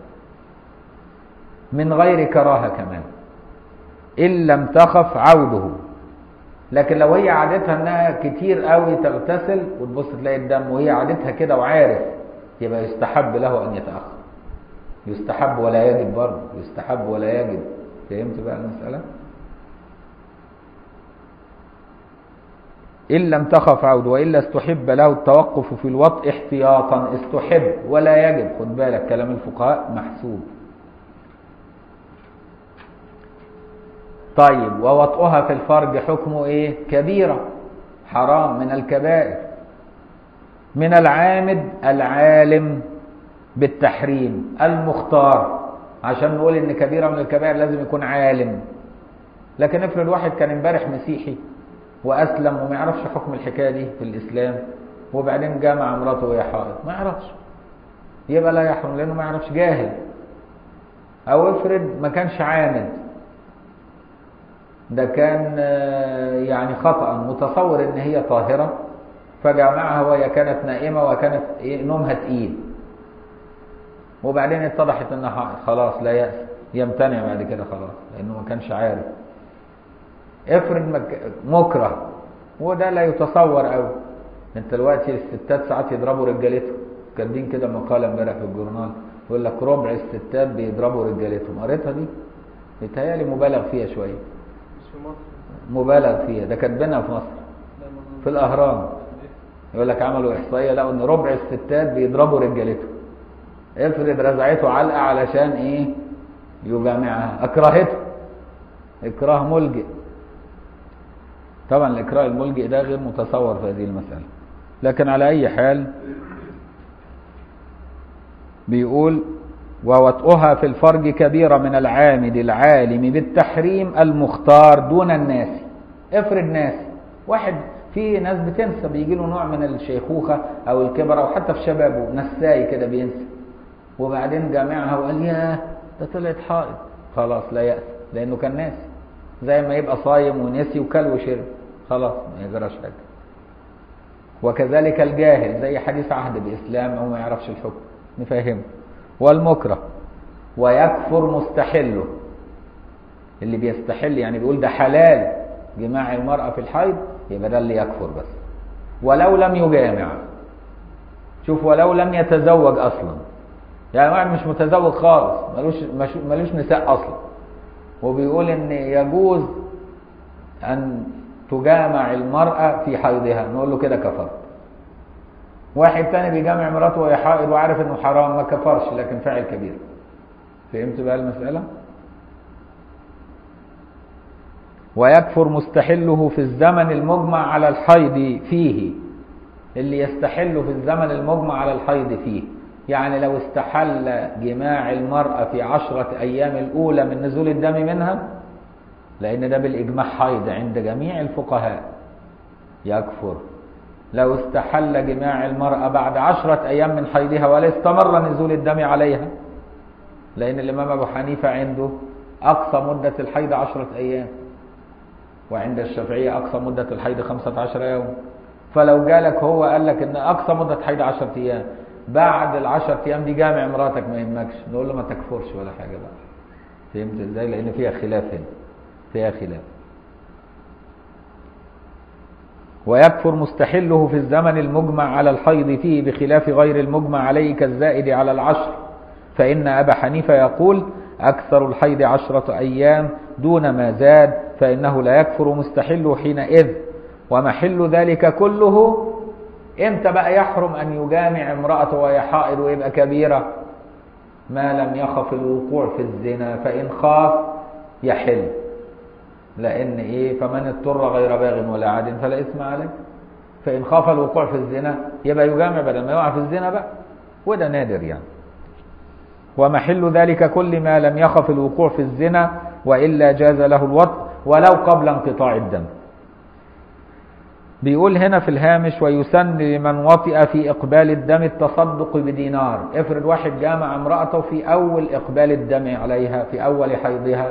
من غير كراهة كمان إن لم تخف عوده. لكن لو هي عادتها انها كتير قوي تغتسل وتبص تلاقي الدم وهي عادتها كده وعارف، يبقى يستحب له ان يتأخر. يستحب ولا يجب برضه، يستحب ولا يجب. فهمت بقى المسألة؟ إن لم تخف عود، وإلا استحب له التوقف في الوطء احتياطا. استحب ولا يجب، خد بالك كلام الفقهاء محسوب. طيب ووطئها في الفرج حكمه ايه؟ كبيرة، حرام من الكبائر. من العامد العالم بالتحريم المختار، عشان نقول ان كبيرة من الكبائر لازم يكون عالم. لكن افرض واحد كان امبارح مسيحي واسلم وما يعرفش حكم الحكايه دي في الاسلام، وبعدين جاء مع مراته وهي حائض ما يعرفش، يبقى لا يحرم لانه ما يعرفش، جاهل. او افرض ما كانش عامد، ده كان يعني خطأ متصور ان هي طاهره فجامعها وهي كانت نائمه وكانت نومها تقيل، وبعدين اتضحت انها حائض، خلاص لا يأس، يمتنع بعد كده خلاص لانه ما كانش عارف. افرض مكره، وده لا يتصور قوي. انت دلوقتي الستات ساعات يضربوا رجالتهم، كاتبين كده مقاله امبارح في الجورنال يقول لك ربع الستات بيضربوا رجالتهم، قريتها دي؟ بيتهيألي مبالغ فيها شويه. مش في مصر؟ مبالغ فيها، ده كاتبينها في مصر في الاهرام. يقول لك عملوا احصائيه لقوا ان ربع الستات بيضربوا رجالتهم. افرض رزعته علقه علشان ايه؟ يجامعها، اكرهته اكراه ملجئ. طبعا الإكراه الملجئ ده غير متصور في هذه المسألة. لكن على أي حال بيقول ووطئها في الفرج كبيرة من العامد العالم بالتحريم المختار دون الناس. افرض ناس، واحد في ناس بتنسى، بيجي له نوع من الشيخوخة أو الكبر أو حتى في شبابه نساي كده بينسى، وبعدين جامعها وقال ياه ده طلعت حائض، خلاص لا يأس لأنه كان ناس، زي ما يبقى صايم ونسي وكل وشرب خلاص ما يجراش حاجه. وكذلك الجاهل زي حديث عهد بإسلام او ما يعرفش الحكم نفهمه. والمكره ويكفر مستحله، اللي بيستحل يعني بيقول ده حلال جماع المرأة في الحيض، يبقى ده اللي يكفر بس. ولو لم يجامع، شوف ولو لم يتزوج اصلا، يعني واحد مش متزوج خالص، ملوش نساء اصلا، وبيقول ان يجوز ان تجامع المرأة في حيضها، نقول له كده كفر. واحد تاني بيجامع مراته وهي حائض وعارف انه حرام، ما كفرش لكن فعل كبير. فهمت بقى المسألة؟ ويكفر مستحله في الزمن المجمع على الحيض فيه، اللي يستحل في الزمن المجمع على الحيض فيه، يعني لو استحل جماع المرأة في 10 أيام الأولى من نزول الدم منها، لأن ده بالإجماع حيض عند جميع الفقهاء، يكفر. لو استحل جماع المرأة بعد 10 أيام من حيضها ولا استمر نزول الدم عليها، لأن الإمام أبو حنيفة عنده أقصى مدة الحيض 10 أيام، وعند الشافعية أقصى مدة الحيض 15 يوم. فلو جالك هو قال لك إن أقصى مدة حيض 10 أيام، بعد ال10 أيام دي جامع مراتك ما يهمكش، نقول له ما تكفرش ولا حاجة بقى. فهمت إزاي؟ لأن فيها خلاف هنا، فيها خلاف. ويكفر مستحله في الزمن المجمع على الحيض فيه بخلاف غير المجمع عليه كالزائد على 10، فإن أبا حنيفة يقول أكثر الحيض 10 أيام دون ما زاد، فإنه لا يكفر مستحله حينئذ. ومحل ذلك كله امتى بقى يحرم أن يجامع امرأته وهي حائض ويبقى كبيرة؟ ما لم يخف الوقوع في الزنا، فإن خاف يحل، لأن إيه؟ فمن اضطر غير باغ ولا عاد فلا إثم عليه. فإن خاف الوقوع في الزنا يبقى يجامع بدل ما يقع في الزنا بقى، وده نادر يعني. ومحل ذلك كل ما لم يخف الوقوع في الزنا، وإلا جاز له الوطء ولو قبل انقطاع الدم. بيقول هنا في الهامش: ويسن لمن وطئ في إقبال الدم التصدق بدينار. افرض واحد جامع امرأته في أول إقبال الدم عليها، في أول حيضها،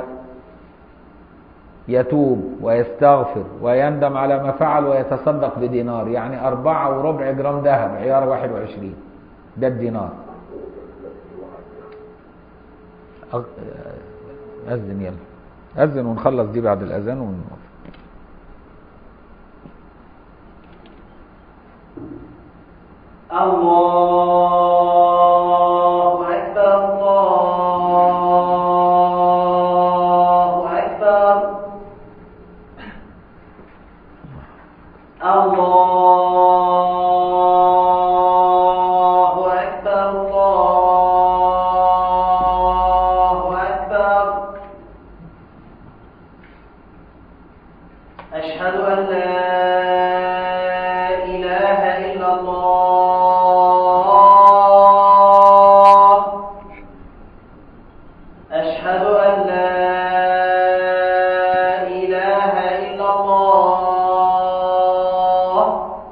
يتوب ويستغفر ويندم على ما فعل ويتصدق بدينار، يعني 4.25 جرام ذهب عيار 21، ده الدينار. أذن يلا، أذن ونخلص دي بعد الأذان ونقف. الله أكبر، الله أكبر، الله أكبر، الله أكبر. أشهد أن لا إله إلا الله، أشهد أن لا إله إلا الله،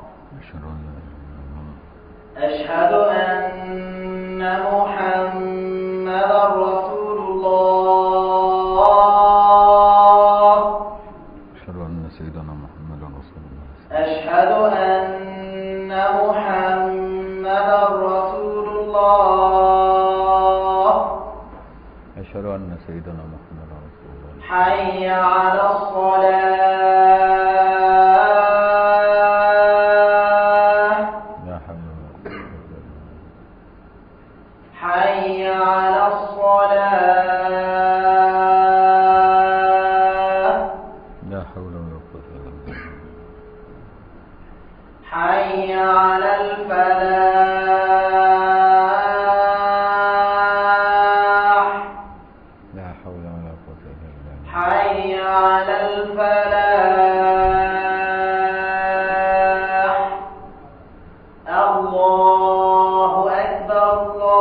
أشهد أن محمدا رسول الله، أشهد أن سيدنا محمدا رسول الله، أشهد أن محمدا رسول الله، أشهد أن سيدنا محمدا رسول الله. حي على الصلاة، لا حول ولا قوة إلا بالله. حي على الصلاة، لا حول ولا قوة إلا بالله. حي على الفلاح، لا حول ولا قوة إلا بالله. حي على الفلاح. الله أكبر،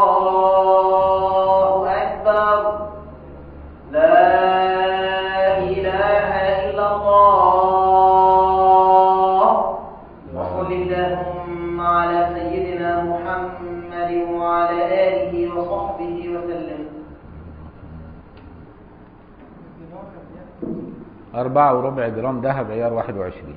الله أكبر، لا إله إلا الله. وصل اللهم على سيدنا محمد وعلى آله وصحبه وسلم. 4.25 جرام ذهب عيار 21.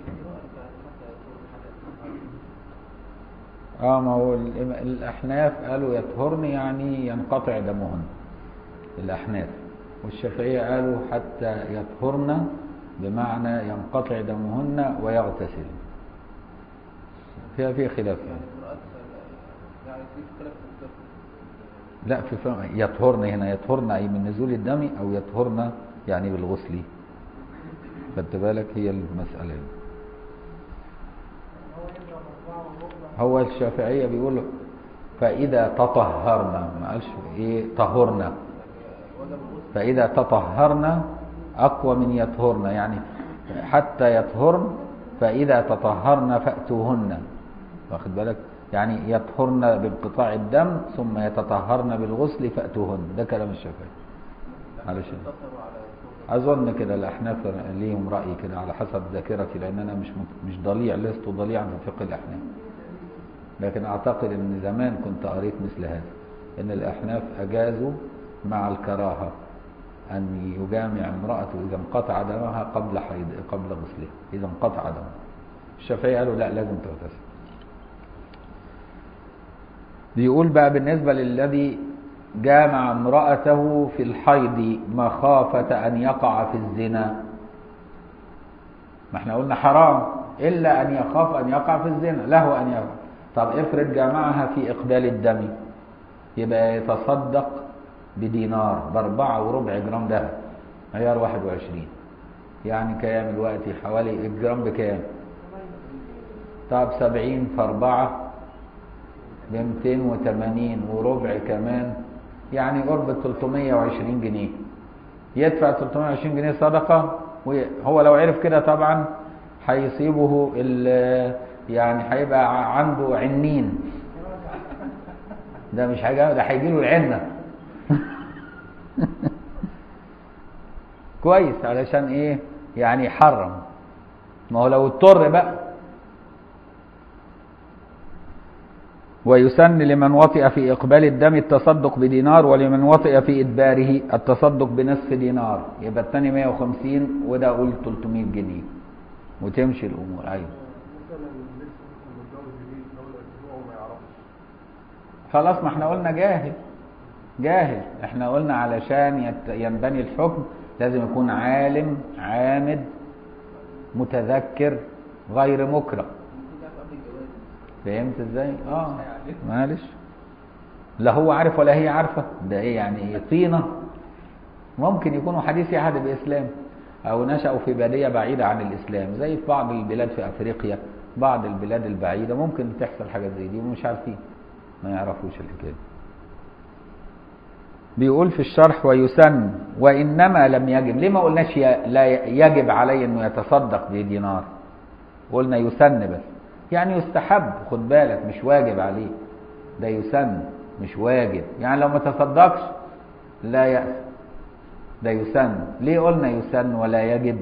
ما هو الأحناف قالوا يطهرن يعني ينقطع دمهن، الأحناف. والشافعية قالوا حتى يطهرن بمعنى ينقطع دمهن ويغتسل. فيها خلاف يعني. يعني في اختلاف في الفقه. لا في يطهرن هنا، يطهرن أي من نزول الدم أو يطهرن يعني بالغسل. خدت بالك هي المسألة. هو الشافعية بيقول فإذا تطهرنا، ما قالش إيه طهرنا، فإذا تطهرنا أقوى من يطهرنا، يعني حتى يطهرن فإذا تطهرن فأتوهن. واخد بالك؟ يعني يطهرن بانقطاع الدم ثم يتطهرن بالغسل فأتوهن. ده كلام الشافعي. علشان أظن كده الأحناف ليهم رأي كده على حسب ذاكرتي، لأن أنا مش ضليع، لست ضليعا في فقه الأحناف، لكن أعتقد أن زمان كنت قريت مثل هذا، أن الأحناف أجازوا مع الكراهة أن يجامع امرأته إذا انقطع دمها قبل غسلها، إذا انقطع دمها. الشافعي قالوا لا، لازم تغتسل. بيقول بقى بالنسبة للذي جامع امرأته في الحيض مخافة أن يقع في الزنا، ما احنا قلنا حرام إلا أن يخاف أن يقع في الزنا، له أن يقع. طب افرض جامعها في إقبال الدم، يبقى يتصدق بدينار ب4.25 جرام دهب، عيار 21، يعني كام الوقت؟ حوالي الجرام بكام؟ طب 70 في 4 ب280 وربع كمان، يعني قرب 320 جنيه. يدفع 320 جنيه صدقة، وهو لو عرف كده طبعا هيصيبه يعني هيبقى عنده عنين. ده مش حاجة، ده هيجيله العنة. كويس، علشان ايه؟ يعني يحرم. ما هو لو اضطر بقى. ويسن لمن وطئ في إقبال الدم التصدق بدينار، ولمن وطئ في إدباره التصدق بنصف دينار، يبقى الثاني 150 وده أقول 300 جنيه وتمشي الأمور. أيوة خلاص، ما احنا قلنا جاهل. احنا قلنا علشان ينبني الحكم لازم يكون عالم عامد متذكر غير مكره. فهمت ازاي؟ معلش، لا هو عارف ولا هي عارفه. ده ايه يعني؟ طينه. ممكن يكونوا حديثي عهد باسلام او نشأوا في باديه بعيده عن الاسلام، زي في بعض البلاد في افريقيا، بعض البلاد البعيده ممكن تحصل حاجات زي دي ومش عارفين، ما يعرفوش الحكايه. بيقول في الشرح ويسن وانما لم يجب. ليه ما قلناش لا يجب عليه انه يتصدق بدينار؟ قلنا يسن بس، يعني يستحب. خد بالك، مش واجب عليه، ده يسن مش واجب. يعني لو ما تصدقش لا يأس، ده يسن. ليه قلنا يسن ولا يجب؟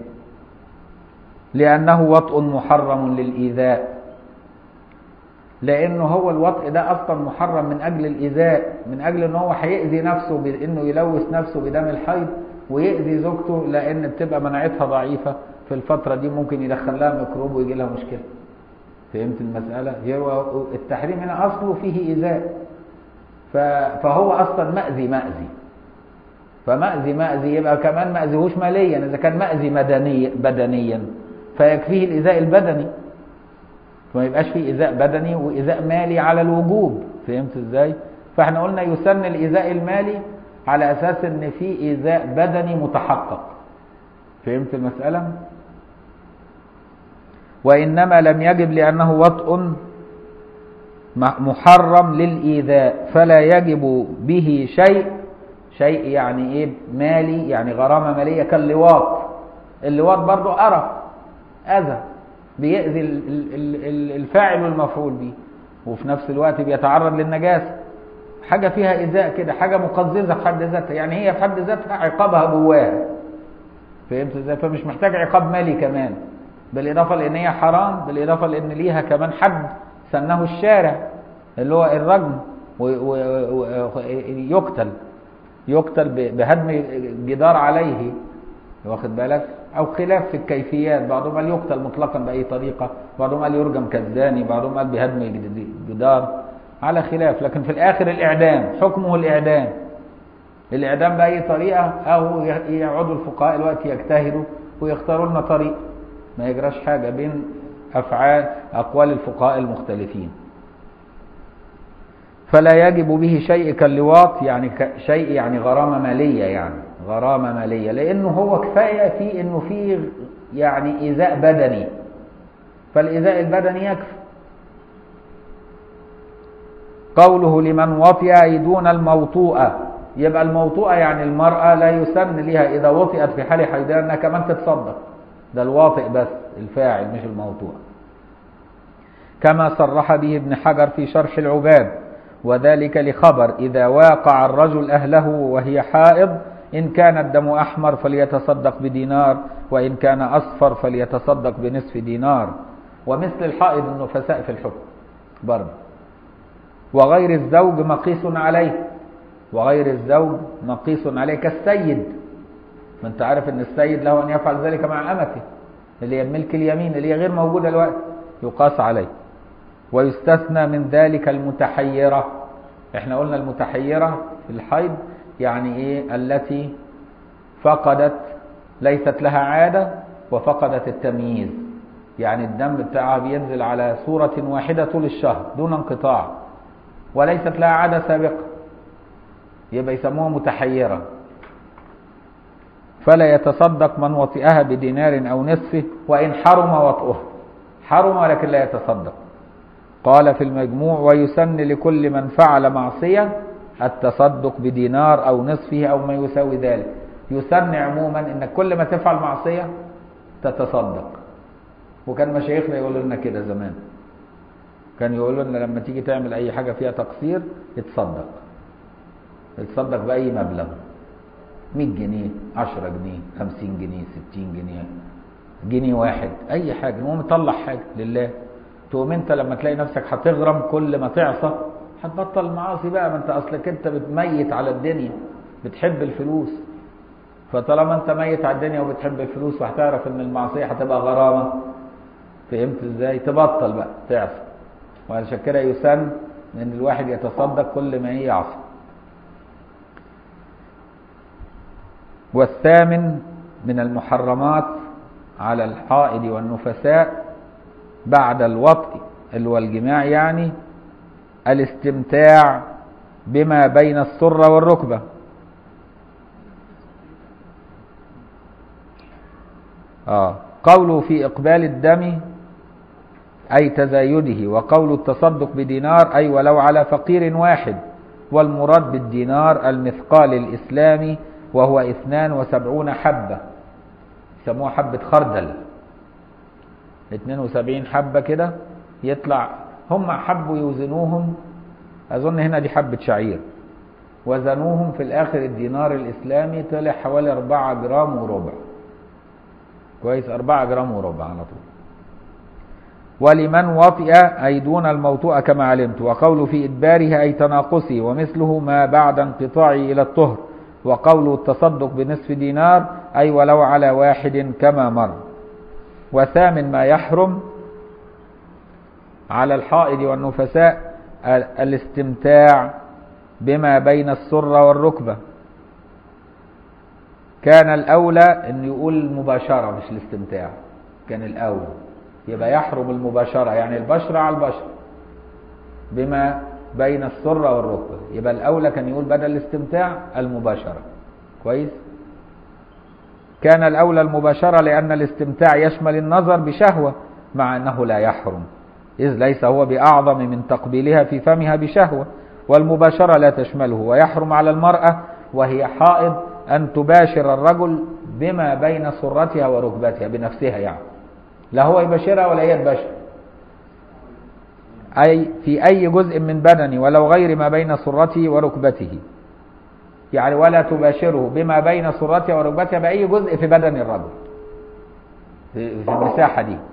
لأنه وطء محرم للإيذاء، لأنه هو الوطء ده أصلا محرم من أجل الإيذاء، من أجل أنه هو هيأذي نفسه بأنه يلوث نفسه بدم الحيض، ويأذي زوجته لأن بتبقى مناعتها ضعيفة في الفترة دي، ممكن يدخل لها ميكروب ويجي لها مشكلة. فهمت المسألة؟ التحريم هنا أصله فيه إيذاء، فهو أصلا مأذي، فمأذي يبقى كمان مأذيهوش ماليا. إذا كان مأذي بدنيا فيكفيه الإيذاء البدني، فما يبقاش فيه إيذاء بدني وإيذاء مالي على الوجوب. فهمت إزاي؟ فإحنا قلنا يسن الإيذاء المالي على أساس إن فيه إيذاء بدني متحقق. فهمت المسألة؟ وإنما لم يجب لأنه وطء محرم للإيذاء، فلا يجب به شيء يعني إيه؟ مالي، يعني غرامة مالية كاللواط. اللواط برضو قرف، أذى، بيأذي الفاعل والمفعول به، وفي نفس الوقت بيتعرض للنجاسة. حاجة فيها إيذاء كده، حاجة مقززة في حد ذاتها، يعني هي في حد ذاتها عقابها جواها. فهمت ازاي؟ فمش محتاج عقاب مالي كمان، بالإضافة لأن هي حرام، بالإضافة لأن ليها كمان حد سنه الشارع اللي هو الرجم، يقتل بهدم جدار عليه. واخد بالك؟ أو خلاف في الكيفيات، بعضهم قال يقتل مطلقا بأي طريقة، بعضهم قال يرجم كالزاني، بعضهم قال بهدم جدار، على خلاف. لكن في الآخر الإعدام، حكمه الإعدام بأي طريقة، أو يقعدوا الفقهاء الوقت يجتهدوا ويختاروا لنا طريق، ما يجراش حاجة بين أقوال الفقهاء المختلفين. فلا يجب به شيء كاللواط، يعني شيء يعني غرامة مالية، يعني غرامة مالية، لأنه هو كفاية فيه إنه فيه يعني إيذاء بدني، فالإيذاء البدني يكفي. قوله لمن وطئ أي دون الموطوءة، يبقى الموطوءة يعني المرأة لا يسن لها إذا وطئت في حال حيضها أنها كمان تتصدق، ده الواطئ بس الفاعل مش الموطوءة، كما صرح به ابن حجر في شرح العباد، وذلك لخبر إذا واقع الرجل أهله وهي حائض إن كان الدم أحمر فليتصدق بدينار، وإن كان أصفر فليتصدق بنصف دينار. ومثل الحائض النفساء في الحكم برضه. وغير الزوج مقيس عليه، وغير الزوج مقيس عليه كالسيد، ما انت عارف ان السيد له ان يفعل ذلك مع امته اللي هي ملك اليمين اللي هي غير موجوده الوقت، يقاس عليه. ويستثنى من ذلك المتحيره، احنا قلنا المتحيره في الحيض يعني ايه؟ التي فقدت، ليست لها عاده وفقدت التمييز، يعني الدم بتاعها بينزل على صوره واحده طول الشهر دون انقطاع، وليست لها عاده سابقه، يبقى يسموها متحيرة. فلا يتصدق من وطئها بدينار أو نصفه وإن حرم وطئها، حرم ولكن لا يتصدق. قال في المجموع ويسن لكل من فعل معصية التصدق بدينار أو نصفه أو ما يساوي ذلك. يسن عموما إن كل ما تفعل معصية تتصدق، وكان مشايخنا يقولوا لنا كده زمان، كان يقولوا لنا لما تيجي تعمل أي حاجة فيها تقصير اتصدق، اتصدق بأي مبلغ، 100 جنيه 10 جنيه 50 جنيه 60 جنيه جنيه واحد، أي حاجة، المهم مطلع حاجة لله. تقوم أنت لما تلاقي نفسك هتغرم كل ما تعصى هتبطل المعاصي بقى، ما أنت أصلك أنت بتميت على الدنيا، بتحب الفلوس، فطالما أنت ميت على الدنيا وبتحب الفلوس وهتعرف إن المعصية هتبقى غرامة، فهمت إزاي؟ تبطل بقى تعصى. وعشان كده يسن إن الواحد يتصدق كل ما يعصى. والثامن من المحرمات على الحائض والنفساء بعد الوطء اللي هو الجماع، يعني الاستمتاع بما بين السرة والركبة. قوله في إقبال الدم أي تزايده، وقول التصدق بدينار أي ولو على فقير واحد، والمراد بالدينار المثقال الإسلامي وهو 72 حبة، يسموها حبة خردل، 72 حبة كده يطلع. هم حبوا يوزنوهم، أظن هنا دي حبة شعير، وزنوهم في الآخر الدينار الإسلامي طلع حوالي 4 جرام وربع، كويس، 4 جرام وربع على طول. ولمن وطئ أي دون الموطوء كما علمت. وقول في إدباره أي تناقصه، ومثله ما بعد انقطاعه إلى الطهر. وقوله التصدق بنصف دينار أي ولو على واحد كما مر. وثامن ما يحرم على الحائض والنفساء الاستمتاع بما بين السرة والركبة. كان الأولى أن يقول المباشرة مش الاستمتاع، كان الأولى يبقى يحرم المباشرة، يعني البشرة على البشرة بما بين السرة والركبة، يبقى الأولى كان يقول بدل الاستمتاع المباشرة، كويس. كان الأولى المباشرة لأن الاستمتاع يشمل النظر بشهوة، مع أنه لا يحرم إذ ليس هو بأعظم من تقبيلها في فمها بشهوة، والمباشرة لا تشمله. ويحرم على المرأة وهي حائض أن تباشر الرجل بما بين سرتها وركبتها بنفسها، يعني لا هو يباشرها ولا هي تباشر، أي في أي جزء من بدنه ولو غير ما بين سرته وركبته، يعني ولا تباشره بما بين سرتها وركبتها بأي جزء في بدن الرجل في المساحة دي.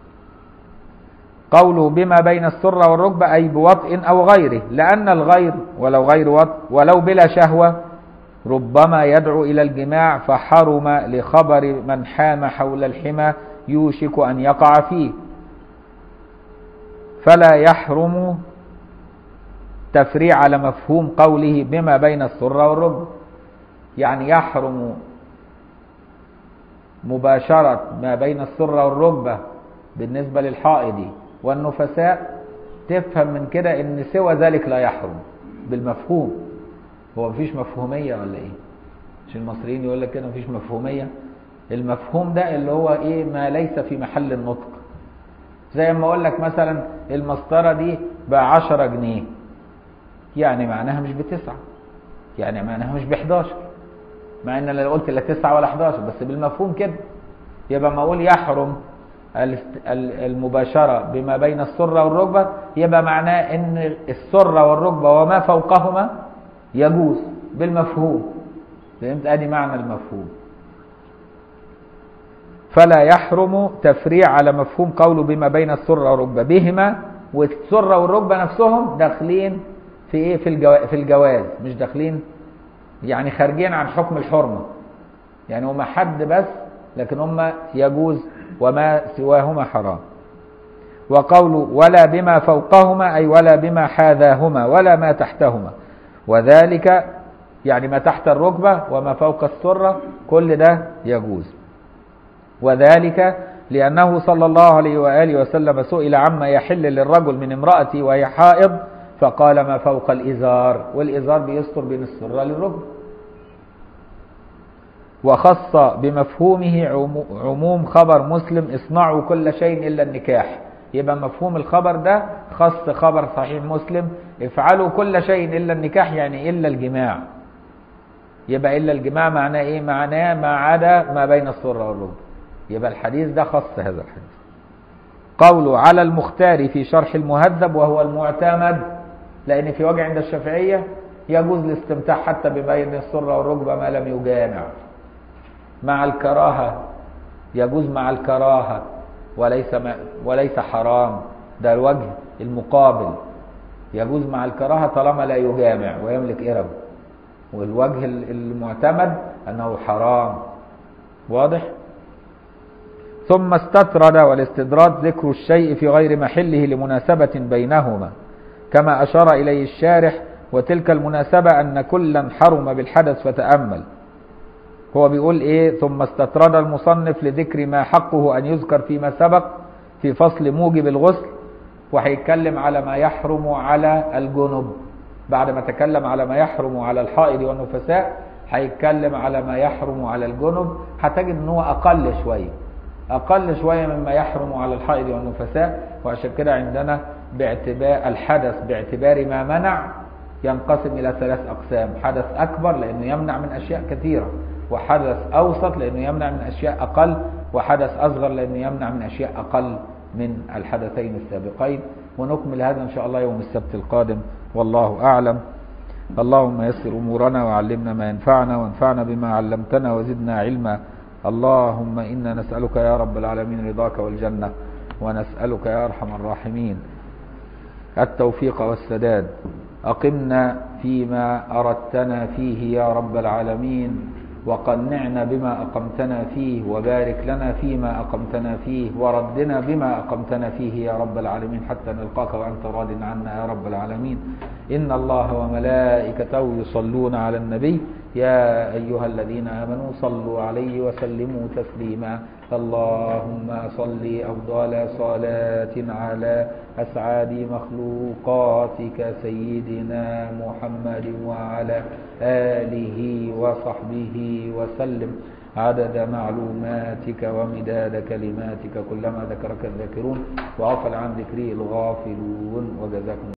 قوله بما بين السرة والركبة أي بوطء أو غيره، لأن الغير ولو غير وطء ولو بلا شهوة ربما يدعو إلى الجماع، فحرم لخبر من حام حول الحمى يوشك أن يقع فيه. فلا يحرم تفريع على مفهوم قوله بما بين السرة والركبة، يعني يحرم مباشرة ما بين السرة والركبة بالنسبة للحائض والنفساء، تفهم من كده ان سوى ذلك لا يحرم، بالمفهوم. هو مفيش مفهومية ولا ايه؟ مش المصريين يقول لك كده مفيش مفهومية؟ المفهوم ده اللي هو ايه؟ ما ليس في محل النطق. زي ما اقول لك مثلا المسطرة دي ب10 جنيه، يعني معناها مش ب9، يعني معناها مش ب11، مع ان انا قلت لا 9 ولا 11، بس بالمفهوم كده. يبقى ما اقول يحرم المباشرة بما بين السرة والركبة، يبقى معناه ان السرة والركبة وما فوقهما يجوز بالمفهوم. فهمت؟ ادي معنى المفهوم. فلا يحرم تفريع على مفهوم قوله بما بين السرة والركبة بهما، والسرة والركبة نفسهم داخلين في ايه؟ في الجواز، مش داخلين يعني خارجين عن حكم الحرمة، يعني هما حد بس، لكن هما يجوز وما سواهما حرام. وقوله ولا بما فوقهما أي ولا بما حاذاهما ولا ما تحتهما، وذلك يعني ما تحت الركبة وما فوق السرة كل ده يجوز. وذلك لأنه صلى الله عليه وآله وسلم سئل عما يحل للرجل من امرأته وهي حائض فقال ما فوق الإزار، والإزار بيستر بين السرة للركبة. وخص بمفهومه عموم خبر مسلم اصنعوا كل شيء إلا النكاح. يبقى مفهوم الخبر ده خص خبر صحيح مسلم افعلوا كل شيء إلا النكاح، يعني إلا الجماع. يبقى إلا الجماع معناه إيه؟ معناه ما عدا ما بين السرة والركبة. يبقى الحديث ده خص هذا الحديث. قوله على المختار في شرح المهذب وهو المعتمد، لأن في وجه عند الشافعية يجوز الاستمتاع حتى بين السرة والركبة ما لم يجامع، مع الكراهة، يجوز مع الكراهة وليس حرام. ده الوجه المقابل، يجوز مع الكراهة طالما لا يجامع ويملك إرب. والوجه المعتمد أنه حرام. واضح؟ ثم استطرد، والاستدراد ذكر الشيء في غير محله لمناسبة بينهما كما أشار إليه الشارح، وتلك المناسبة أن كلا حرم بالحدث. فتأمل، هو بيقول إيه؟ ثم استطرد المصنف لذكر ما حقه أن يذكر فيما سبق في فصل موجب الغسل، وهيتكلم على ما يحرم على الجنب. بعد ما تكلم على ما يحرم على الحائض والنفساء هيتكلم على ما يحرم على الجنب. هتجد ان هو اقل شويه مما يحرم على الحائض والنفساء. وعشان كده عندنا باعتبار الحدث باعتبار ما منع ينقسم الى 3 اقسام: حدث اكبر لانه يمنع من اشياء كثيره، وحدث اوسط لانه يمنع من اشياء اقل، وحدث اصغر لانه يمنع من اشياء اقل من الحدثين السابقين. ونكمل هذا ان شاء الله يوم السبت القادم، والله اعلم. اللهم يسر امورنا وعلمنا ما ينفعنا، وانفعنا بما علمتنا وزدنا علما. اللهم إنا نسألك يا رب العالمين رضاك والجنة، ونسألك يا أرحم الراحمين التوفيق والسداد. أقمنا فيما أردتنا فيه يا رب العالمين، وقنعنا بما أقمتنا فيه، وبارك لنا فيما أقمتنا فيه، وردنا بما أقمتنا فيه يا رب العالمين حتى نلقاك وأنت راض عنا يا رب العالمين. إن الله وملائكته يصلون على النبي يا أيها الذين آمنوا صلوا عليه وسلموا تسليما. اللهم صل أفضل صلاة على أسعد مخلوقاتك سيدنا محمد وعلى آله وصحبه وسلم عدد معلوماتك ومداد كلماتك كلما ذكرك الذاكرون وغفل عن ذكره الغافلون. وجزاكم